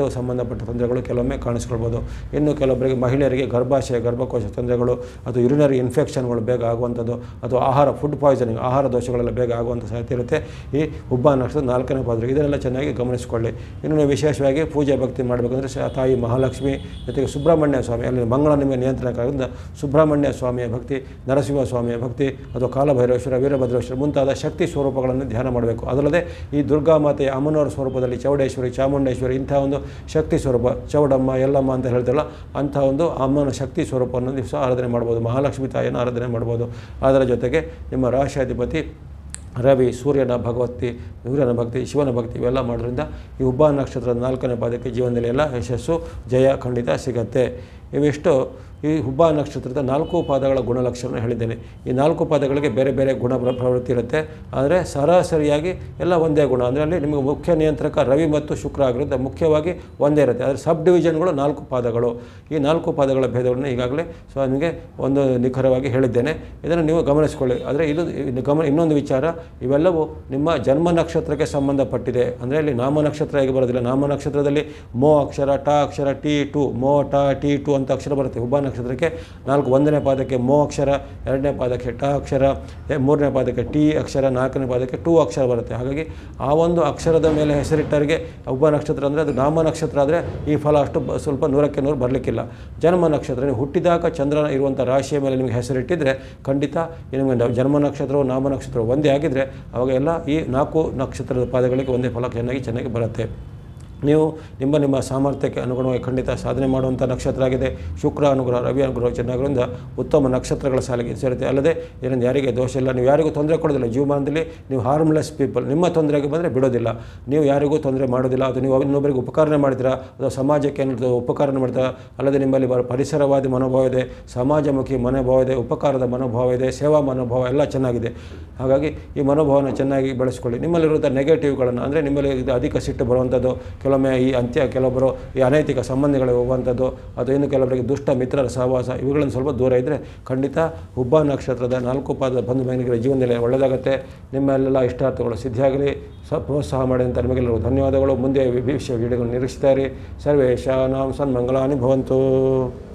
ಸಂಬಂಧಪಟ್ಟ ತೊಂದರೆಗಳು ಕೆಲವೊಮ್ಮೆ ಕಾಣಿಸ್ಕೊಳ್ಬೋದು. ಇನ್ನು ಕೆಲವೊಬ್ಬರಿಗೆ ಮಹಿಳೆಯರಿಗೆ ಗರ್ಭಾಶಯ ಗರ್ಭಕೋಶ ತೊಂದರೆಗಳು ಅಥವಾ ಯುರಿನರಿ ಇನ್ಫೆಕ್ಷನ್ಗಳು ಬೇಗ ಆಗುವಂಥದ್ದು ಅಥವಾ ಆಹಾರ ಫುಡ್ ಪಾಯ್ಸನಿಂಗ್ ಆಹಾರ ದೋಷಗಳೆಲ್ಲ ಬೇಗ ಆಗುವಂಥ ಸಾಧ್ಯತೆ ಇರುತ್ತೆ ಈ ಹುಬ್ಬ ನಕ್ಷತ್ರದ ನಾಲ್ಕನೇ ಪಾದ. ಇದನ್ನೆಲ್ಲ ಚೆನ್ನಾಗಿ ಗಮನಿಸಿಕೊಳ್ಳಿ. ಇನ್ನು ನೀವು ವಿಶೇಷವಾಗಿ ಪೂಜೆ ಭಕ್ತಿ ಮಾಡಬೇಕಂದ್ರೆ ತಾಯಿ ಮಹಾಲಕ್ಷ್ಮಿ ಜೊತೆಗೆ ಸುಬ್ರಹ್ಮಣ್ಯ ಸ್ವಾಮಿ, ಅಲ್ಲಿ ಮಂಗಳ ನಿಮಗೆ ನಿಯಂತ್ರಣಕ್ಕಾಗಿದ್ದ ಸುಬ್ರಹ್ಮಣ್ಯ ಸ್ವಾಮಿಯ ಭಕ್ತಿ, ನರಸಿಂಹ ಸ್ವಾಮಿಯ ಭಕ್ತಿ ಅಥವಾ ಕಾಲಭೈರವೇಶ್ವರ, ವೀರಭದ್ರೇಶ್ವರ ಮುಂತಾದ ಶಕ್ತಿ ಸ್ವರೂಪಗಳನ್ನು ಧ್ಯಾನ ಮಾಡಬೇಕು. ಅದಲ್ಲದೆ ಈ ದುರ್ಗಾ ಮಾತೆಯ ಅಮ್ಮನವರ ಸ್ವರೂಪದಲ್ಲಿ ಚೌಡೇಶ್ವರಿ, ಚಾಮುಂಡೇಶ್ವರಿ ಇಂಥ ಒಂದು ಶಕ್ತಿ ಸ್ವರೂಪ, ಚೌಡಮ್ಮ ಎಲ್ಲಮ್ಮ ಅಂತ ಹೇಳ್ತಾರಲ್ಲ ಅಂಥ ಒಂದು ಅಮ್ಮನ ಶಕ್ತಿ ಸ್ವರೂಪವನ್ನು ದಿವಸ ಆರಾಧನೆ ಮಾಡ್ಬೋದು. ಮಹಾಲಕ್ಷ್ಮಿ ತಾಯಿಯನ್ನು ಆರಾಧನೆ ಮಾಡ್ಬೋದು. ಅದರ ಜೊತೆಗೆ ನಿಮ್ಮ ರಾಶಿಯಾಧಿಪತಿ ರವಿ, ಸೂರ್ಯನ ಭಗವತಿ, ಸೂರ್ಯನ ಭಕ್ತಿ, ಶಿವನ ಭಕ್ತಿ ಇವೆಲ್ಲ ಮಾಡೋದ್ರಿಂದ ಈ ಹುಬ್ಬ ನಕ್ಷತ್ರದ ನಾಲ್ಕನೇ ಪಾದಕ್ಕೆ ಜೀವನದಲ್ಲಿ ಎಲ್ಲ ಯಶಸ್ಸು ಜಯ ಖಂಡಿತ ಸಿಗತ್ತೆ. ಇವಿಷ್ಟು ಈ ಹುಬ್ಬ ನಕ್ಷತ್ರದ ನಾಲ್ಕು ಪಾದಗಳ ಗುಣಲಕ್ಷಣ ಹೇಳಿದ್ದೇನೆ. ಈ ನಾಲ್ಕು ಪಾದಗಳಿಗೆ ಬೇರೆ ಬೇರೆ ಗುಣ ಪ್ರವೃತ್ತಿ ಇರುತ್ತೆ. ಆದರೆ ಸರಾಸರಿಯಾಗಿ ಎಲ್ಲ ಒಂದೇ ಗುಣ. ಅಂದರೆ ಅಲ್ಲಿ ನಿಮಗೆ ಮುಖ್ಯ ನಿಯಂತ್ರಕ ರವಿ ಮತ್ತು ಶುಕ್ರ ಆಗಿರುತ್ತೆ, ಮುಖ್ಯವಾಗಿ ಒಂದೇ ಇರುತ್ತೆ. ಆದರೆ ಸಬ್ ಡಿವಿಷನ್ಗಳು ನಾಲ್ಕು ಪಾದಗಳು. ಈ ನಾಲ್ಕು ಪಾದಗಳ ಭೇದಗಳನ್ನು ಈಗಾಗಲೇ ಸೊ ನಿಮಗೆ ಒಂದು ನಿಖರವಾಗಿ ಹೇಳಿದ್ದೇನೆ. ಇದನ್ನು ನೀವು ಗಮನಿಸಿಕೊಳ್ಳಿ. ಆದರೆ ಇದು ಗಮನ ಇನ್ನೊಂದು ವಿಚಾರ, ಇವೆಲ್ಲವೂ ನಿಮ್ಮ ಜನ್ಮ ನಕ್ಷತ್ರಕ್ಕೆ ಸಂಬಂಧಪಟ್ಟಿದೆ. ಅಂದರೆ ಇಲ್ಲಿ ನಾಮ ನಕ್ಷತ್ರ ಹೇಗೆ ಬರೋದಿಲ್ಲ. ನಾಮ ನಕ್ಷತ್ರದಲ್ಲಿ ಮೋ ಅಕ್ಷರ, ಟ ಅಕ್ಷರ, ಟಿ ಟು, ಮೋ ಟ ಟಿ ಟು ಅಂತ ಅಕ್ಷರ ಬರುತ್ತೆ. ಹುಬ್ಬ ನಕ್ಷತ್ರಕ್ಕೆ ನಾಲ್ಕು, ಒಂದನೇ ಪಾದಕ್ಕೆ ಮೋ ಅಕ್ಷರ, ಎರಡನೇ ಪಾದಕ್ಕೆ ಟ ಅಕ್ಷರ, ಮೂರನೇ ಪಾದಕ್ಕೆ ಟಿ ಅಕ್ಷರ, ನಾಲ್ಕನೇ ಪಾದಕ್ಕೆ ಟು ಅಕ್ಷರ ಬರುತ್ತೆ. ಹಾಗಾಗಿ ಆ ಒಂದು ಅಕ್ಷರದ ಮೇಲೆ ಹೆಸರಿಟ್ಟವರಿಗೆ ಹುಬ್ಬ ನಕ್ಷತ್ರ ಅಂದರೆ ಅದು ನಾಮ ನಕ್ಷತ್ರ ಆದರೆ ಈ ಫಲ ಅಷ್ಟು ಸ್ವಲ್ಪ ನೂರಕ್ಕೆ ನೂರು ಬರಲಿಕ್ಕಿಲ್ಲ. ಜನ್ಮ ನಕ್ಷತ್ರ ನೀವು ಹುಟ್ಟಿದಾಗ ಚಂದ್ರನ ಇರುವಂಥ ರಾಶಿಯ ಮೇಲೆ ನಿಮಗೆ ಹೆಸರಿಟ್ಟಿದ್ದರೆ ಖಂಡಿತ ನಿಮಗೆ ಜನ್ಮ ನಕ್ಷತ್ರವು ನಾಮ ನಕ್ಷತ್ರವು ಒಂದೇ ಆಗಿದ್ದರೆ ಅವಾಗ ಎಲ್ಲ ಈ ನಾಲ್ಕು ನಕ್ಷತ್ರದ ಪಾದಗಳಿಗೆ ಒಂದೇ ಫಲ ಚೆನ್ನಾಗಿ ಚೆನ್ನಾಗಿ ಬರುತ್ತೆ. ನೀವು ನಿಮ್ಮ ನಿಮ್ಮ ಸಾಮರ್ಥ್ಯಕ್ಕೆ ಅನುಗುಣವಾಗಿ ಖಂಡಿತ ಸಾಧನೆ ಮಾಡುವಂಥ ನಕ್ಷತ್ರ ಆಗಿದೆ. ಶುಕ್ರ ಅನುಗ್ರಹ, ರವಿ ಅನುಗ್ರಹ ಚೆನ್ನಾಗಿರೋದ್ರಿಂದ ಉತ್ತಮ ನಕ್ಷತ್ರಗಳ ಸಾಲಿಗೆ ಸೇರುತ್ತೆ. ಅಲ್ಲದೆ ಇದರಿಂದ ಯಾರಿಗೆ ದೋಷ ಇಲ್ಲ, ನೀವು ಯಾರಿಗೂ ತೊಂದರೆ ಕೊಡೋದಿಲ್ಲ. ಜೀವಮಾನದಲ್ಲಿ ನೀವು ಹಾರ್ಮ್ಲೆಸ್ ಪೀಪಲ್, ನಿಮ್ಮ ತೊಂದರೆಗೆ ಬಂದರೆ ಬಿಡೋದಿಲ್ಲ. ನೀವು ಯಾರಿಗೂ ತೊಂದರೆ ಮಾಡೋದಿಲ್ಲ. ಅದು ನೀವು ಇನ್ನೊಬ್ಬರಿಗೆ ಉಪಕಾರ ಮಾಡಿದ್ದೀರಾ ಅಥವಾ ಸಮಾಜಕ್ಕೆ ಏನಾದರೂ ಉಪಕಾರ ಮಾಡ್ತೀರಾ, ಅಲ್ಲದೆ ನಿಮ್ಮಲ್ಲಿ ಪರಿಸರವಾದಿ ಮನೋಭಾವ ಇದೆ, ಸಮಾಜಮುಖಿ ಮನೋಭಾವ ಇದೆ, ಉಪಕಾರದ ಮನೋಭಾವ ಇದೆ, ಸೇವಾ ಮನೋಭಾವ ಎಲ್ಲ ಚೆನ್ನಾಗಿದೆ. ಹಾಗಾಗಿ ಈ ಮನೋಭಾವನ ಚೆನ್ನಾಗಿ ಬೆಳೆಸ್ಕೊಳ್ಳಿ. ನಿಮ್ಮಲ್ಲಿರುವಂಥ ನೆಗೆಟಿವ್ಗಳನ್ನು ಅಂದರೆ ನಿಮ್ಮಲ್ಲಿ ಇದು ಅಧಿಕ ಸಿಟ್ಟು ಬರುವಂಥದ್ದು, ಕೆಲವೊಮ್ಮೆ ಈ ಅಂತ್ಯ, ಕೆಲವೊಬ್ಬರು ಈ ಅನೈತಿಕ ಸಂಬಂಧಗಳಿಗೆ ಹೋಗುವಂಥದ್ದು, ಅದು ಇನ್ನು ಕೆಲವರಿಗೆ ದುಷ್ಟ ಮಿತ್ರರ ಸಹವಾಸ ಇವುಗಳನ್ನು ಸ್ವಲ್ಪ ದೂರ ಇದ್ದರೆ ಖಂಡಿತ ಹುಬ್ಬ ನಕ್ಷತ್ರದ ನಾಲ್ಕು ಪಾದದ ಬಂಧು ಬಾಂಧವರ ಜೀವನದಲ್ಲಿ ಒಳ್ಳೆಯದಾಗುತ್ತೆ. ನಿಮ್ಮೆಲ್ಲ ಇಷ್ಟಾರ್ಥಗಳು ಸಿದ್ಧಿಯಾಗಲಿ. ಸ ಪ್ರೋತ್ಸಾಹ ಮಾಡಿದಂಥ ನಿಮಗೆಲ್ಲರಿಗೂ ಧನ್ಯವಾದಗಳು. ಮುಂದೆ ವಿಶೇಷ ವಿಡಿಯೋಗಳನ್ನು ನಿರೀಕ್ಷಿಸ್ತಾರೆ. ಸರ್ವೇಶಾನಾಂ ಸನ್ಮಂಗಳಾನಿ ಭವಂತು.